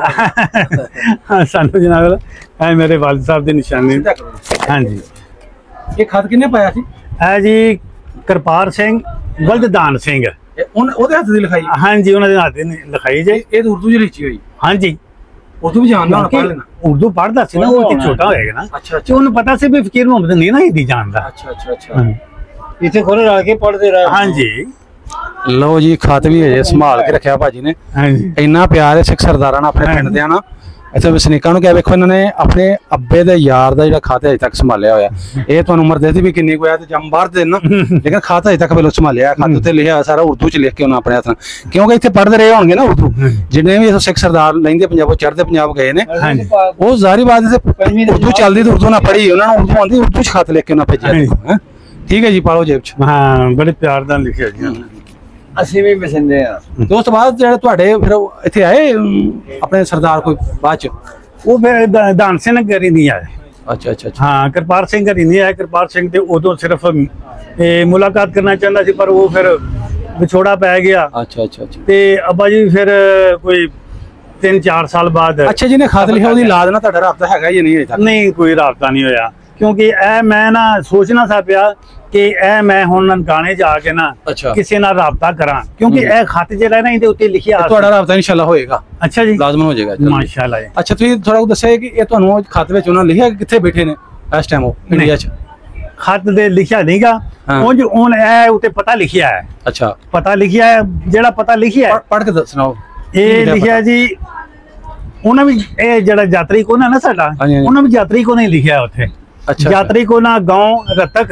Speaker 4: ਹਾਂ ਸਾਨੂੰ ਜਨਾਬ ਇਹ ਮੇਰੇ ਵਾਲਿਦ ਸਾਹਿਬ ਦੀ ਨਿਸ਼ਾਨੀ ਹਾਂਜੀ
Speaker 3: ਇਹ ਖਤ ਕਿੰਨੇ ਪਾਇਆ ਸੀ
Speaker 4: ਇਹ ਜੀ ਕਰਪਾਰ ਸਿੰਘ ਬਲਦਦਾਨ ਸਿੰਘ
Speaker 3: ਉਹਦੇ ਹੱਥ ਦੀ ਲਿਖਾਈ
Speaker 4: ਹਾਂਜੀ ਉਹਨਾਂ ਦੇ ਹੱਥ ਦੀ ਲਿਖਾਈ ਜੇ
Speaker 3: ਇਹ ਤਾਂ ਉਰਦੂ ਚ ਲਿਖੀ ਹੋਈ
Speaker 4: ਹਾਂਜੀ
Speaker 3: ਉਰਦੂ ਵੀ ਜਾਣਦਾ ਹੋਣਾ ਪੜ੍ਹ ਲੈਣਾ
Speaker 4: ਉਰਦੂ ਪੜ੍ਹਦਾ ਸੀ ਨਾ ਉਹ ਤੇ ਛੋਟਾ ਹੋਏਗਾ ਨਾ
Speaker 3: ਅੱਛਾ
Speaker 4: ਤੇ ਉਹਨੂੰ ਪਤਾ ਸੀ ਵੀ ਫਕੀਰ ਮੁਹੰਮਦ ਨਹੀਂ ਨਾ ਹਿੰਦੀ ਜਾਣਦਾ
Speaker 3: ਅੱਛਾ ਅੱਛਾ ਅੱਛਾ
Speaker 1: ਇੱਥੇ ਖੋਰੇ ਲਾ ਕੇ ਪੜਦੇ ਰਹੇ
Speaker 4: ਹਾਂਜੀ
Speaker 3: ਲਓ ਜੀ ਖਤ ਵੀ ਹਜੇ ਸੰਭਾਲ ਕੇ ਰੱਖਿਆ ਭਾਜੀ ਨੇ
Speaker 4: ਹਾਂਜੀ
Speaker 3: ਇੰਨਾ ਪਿਆਰ ਹੈ ਸਿੱਖ ਸਰਦਾਰਾਂ ਨਾਲ ਆਪਣੇ ਪਿੰਡ ਦਿਆਂ ਨਾਲ ਇੱਥੇ ਵਸਨੀਕਾਂ ਨੂੰ ਕਿਹਾ ਵੇਖੋ ਇਹਨਾਂ ਨੇ ਆਪਣੇ ਅੱਬੇ ਦੇ ਯਾਰ ਦਾ ਜਿਹੜਾ ਖਾਤਾ ਅਜੇ ਤੱਕ ਸੰਭਾਲਿਆ ਹੋਇਆ ਇਹ ਤੁਹਾਨੂੰ ਉਮਰ ਦੇਤੀ ਵੀ ਕਿੰਨੀ ਕੁ ਹੈ ਤੇ ਜੰਮ ਬਾਹਰ ਦੇ ਨਾ ਲੇਕਿਨ ਖਾਤਾ ਅਜੇ ਤੱਕ ਵੇਲੋ ਸੰਭਾਲਿਆ ਖਾਤੇ ਤੇ ਲਿਖਿਆ ਸਾਰਾ ਉਰਦੂ ਚ ਲਿਖ ਕੇ ਉਹਨਾਂ ਆਪਣੇ ਹੱਥ ਨਾਲ ਕਿਉਂਕਿ ਇੱਥੇ ਪੜ੍ਹਦੇ ਰਹੇ ਹੋਣਗੇ ਨਾ ਉਰਦੂ ਜਿੰਨੇ ਵੀ ਸਿੱਖ ਸਰਦਾਰ ਲੈਂਦੇ ਪੰਜਾਬੋਂ ਚੜ੍ਹਦੇ ਪੰਜਾਬ ਗਏ ਨੇ ਉਹ ਜ਼ਾਰੀ ਬਾਤ ਇੱਥੇ ਉਰਦੂ ਚੱਲਦੀ ਤੇ ਉਰਦੂ ਨਾਲ ਪੜ੍ਹੀ ਉਹਨਾਂ ਨੂੰ ਉਰਦੂ ਆਉਂਦੀ ਉਰਦੂ ਚ ਖਤ ਲਿਖ ਕੇ ਉਹਨਾਂ ਭੇਜਿਆ ਠੀਕ ਹੈ ਜੀ ਪਾਲੋ ਜੇਬ ਚ
Speaker 4: ਹਾਂ ਬੜੇ ਪਿਆਰ ਨਾਲ ਲਿਖਿਆ ਜੀ
Speaker 1: ਅਸੀਂ ਵੀ ਵਸਿੰਦੇ ਆ
Speaker 3: ਤੇ ਉਸ ਤੋਂ ਬਾਅਦ ਜਿਹੜੇ ਤੁਹਾਡੇ ਫਿਰ ਇੱਥੇ ਆਏ ਆਪਣੇ ਸਰਦਾਰ ਕੋਈ ਬਾਅਦ ਚ
Speaker 4: ਉਹ ਫਿਰ ਦਾਨ ਸਿੰਘ ਘਰੀ ਨਹੀਂ ਆਏ
Speaker 3: ਅੱਛਾ ਅੱਛਾ ਅੱਛਾ
Speaker 4: ਹਾਂ ਕਿਰਪਾਲ ਸਿੰਘ ਘਰੀ ਨਹੀਂ ਆਇਆ ਕਿਰਪਾਲ ਸਿੰਘ ਤੇ ਉਦੋਂ ਸਿਰਫ ਮੁਲਾਕਾਤ ਕਰਨਾ ਚਾਹੁੰਦਾ ਸੀ ਪਰ ਉਹ ਫਿਰ ਵਿਛੋੜਾ ਪੈ ਗਿਆ
Speaker 3: ਅੱਛਾ ਅੱਛਾ ਅੱਛਾ
Speaker 4: ਤੇ ਅੱਬਾ ਜੀ ਫਿਰ ਕੋਈ 3-4 ਸਾਲ ਬਾਅਦ
Speaker 3: ਅੱਛਾ ਜਿਹਨੇ ਖਤ ਲਿਖਿਆ ਉਹਦੀ ਲਾਦ ਨਾਲ ਤੁਹਾਡਾ ਰਾਬਤਾ ਹੈਗਾ ਜਾਂ ਨਹੀਂ ਅਜੇ ਤੱਕ
Speaker 4: ਨਹੀਂ ਕੋਈ ਰਾਬਤਾ ਨਹੀਂ ਹੋਇਆ ਕਿਉਂਕਿ ਇਹ ਮੈਂ ਨਾ ਸੋਚਣਾ ਸਾ ਪਿਆ ਕਿ ਇਹ ਮੈਂ ਹੁਣ ਨਨਕਾਣੇ ਜਾ ਕੇ ਨਾ
Speaker 3: ਅੱਛਾ
Speaker 4: ਕਿਸੇ ਨਾਲ ਰਾਬਤਾ ਕਰਾਂ ਕਿਉਂਕਿ ਇਹ ਖਤ ਜਿਹੜਾ ਨਾ ਇਹਦੇ ਉੱਤੇ ਲਿਖਿਆ
Speaker 3: ਤੁਹਾਡਾ ਰਾਬਤਾ ਇਨਸ਼ਾਅੱਲਾ ਹੋਏਗਾ
Speaker 4: ਅੱਛਾ ਜੀ
Speaker 3: ਲਾਜ਼ਮਨ ਹੋ ਜਾਏਗਾ
Speaker 4: ਮਾਸ਼ਾਅੱਲਾ ਜੀ
Speaker 3: ਅੱਛਾ ਤੁਸੀਂ ਥੋੜਾ ਦੱਸਿਆ ਕਿ ਇਹ ਤੁਹਾਨੂੰ ਖਤ ਵਿੱਚ ਉਹਨਾਂ ਲਿਖਿਆ ਕਿ ਕਿੱਥੇ ਬੈਠੇ ਨੇ ਇਸ ਟਾਈਮ ਉਹ ਇੰਡੀਆ 'ਚ
Speaker 4: ਖਤ ਦੇ ਲਿਖਿਆ ਨਹੀਂਗਾ ਉਂਝ ਹੁਣ ਇਹ ਉੱਤੇ ਪਤਾ ਲਿਖਿਆ ਹੈ
Speaker 3: ਅੱਛਾ
Speaker 4: ਪਤਾ ਲਿਖਿਆ ਹੈ ਜਿਹੜਾ ਪਤਾ ਲਿਖਿਆ ਹੈ
Speaker 3: ਪੜ੍ਹ ਕੇ ਸੁਣਾਓ
Speaker 4: ਇਹ ਲਿਖਿਆ ਜੀ ਉਹਨਾਂ ਵੀ ਇਹ ਜਿਹੜਾ ਯਾਤਰੀ ਕੋਨਾ ਨਾ ਸਾਡਾ ਉਹਨਾਂ ਵੀ ਯਾਤਰੀ ਕੋਨਾ ਹੀ ਲਿਖਿਆ ਉੱਥੇ
Speaker 3: अच्छा
Speaker 4: यात्री को ना गांव रतक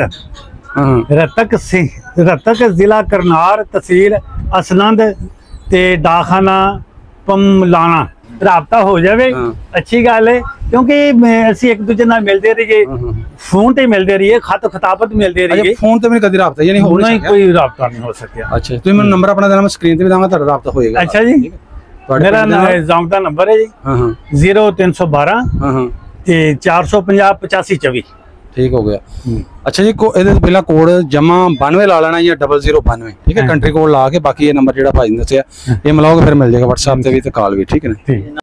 Speaker 4: रतक सिंह रतक जिला करनार तहसील असनंद ते डाखाना पमलाना राबता हो जाए अच्छी गल है क्योंकि ਅਸੀਂ ਇੱਕ ਦੂਜੇ ਨਾਲ ਮਿਲਦੇ ਰਹੀਏ ਫੋਨ ਤੇ ਮਿਲਦੇ ਰਹੀਏ ਖਤ ਖਤਾਬਤ ਮਿਲਦੇ ਰਹੀਏ
Speaker 3: ਫੋਨ ਤੇ ਮੈਨੂੰ ਕਦੀ ਰਾਬਤਾ ਯਾਨੀ ਹੋ
Speaker 4: ਨਹੀਂ ਕੋਈ ਰਾਬਤਾ ਨਹੀਂ ਹੋ ਸਕਿਆ
Speaker 3: ਅੱਛਾ ਤੁਸੀਂ ਮੈਨੂੰ ਨੰਬਰ ਆਪਣਾ ਦੇਣਾ ਮੈਂ ਸਕਰੀਨ ਤੇ ਵੀ ਦਾਂਗਾ ਤੁਹਾਡਾ ਰਾਬਤਾ ਹੋਏਗਾ
Speaker 4: ਅੱਛਾ ਜੀ ਮੇਰਾ ਜ਼ਾਮਤਾ ਨੰਬਰ ਹੈ ਜੀ 0312 ਤੇ 450 8524
Speaker 3: ठीक हो गया अच्छा जी ਇਹਦੇ ਪਹਿਲਾ ਕੋਡ ਜਮਾ 92 ਲਾ ਲੈਣਾ ਜਾਂ 0092 ਠੀਕ ਹੈ ਕੰਟਰੀ ਕੋਡ ਲਾ ਕੇ ਬਾਕੀ ਇਹ ਨੰਬਰ ਜਿਹੜਾ ਭਾਜੀ ਨੇ ਦੱਸਿਆ ਇਹ ਮਿਲਾਓਗੇ ਫਿਰ ਮਿਲ ਜਾਏਗਾ WhatsApp ਤੇ ਵੀ ਤੇ ਕਾਲ ਵੀ ਠੀਕ ਹੈ ਨਾ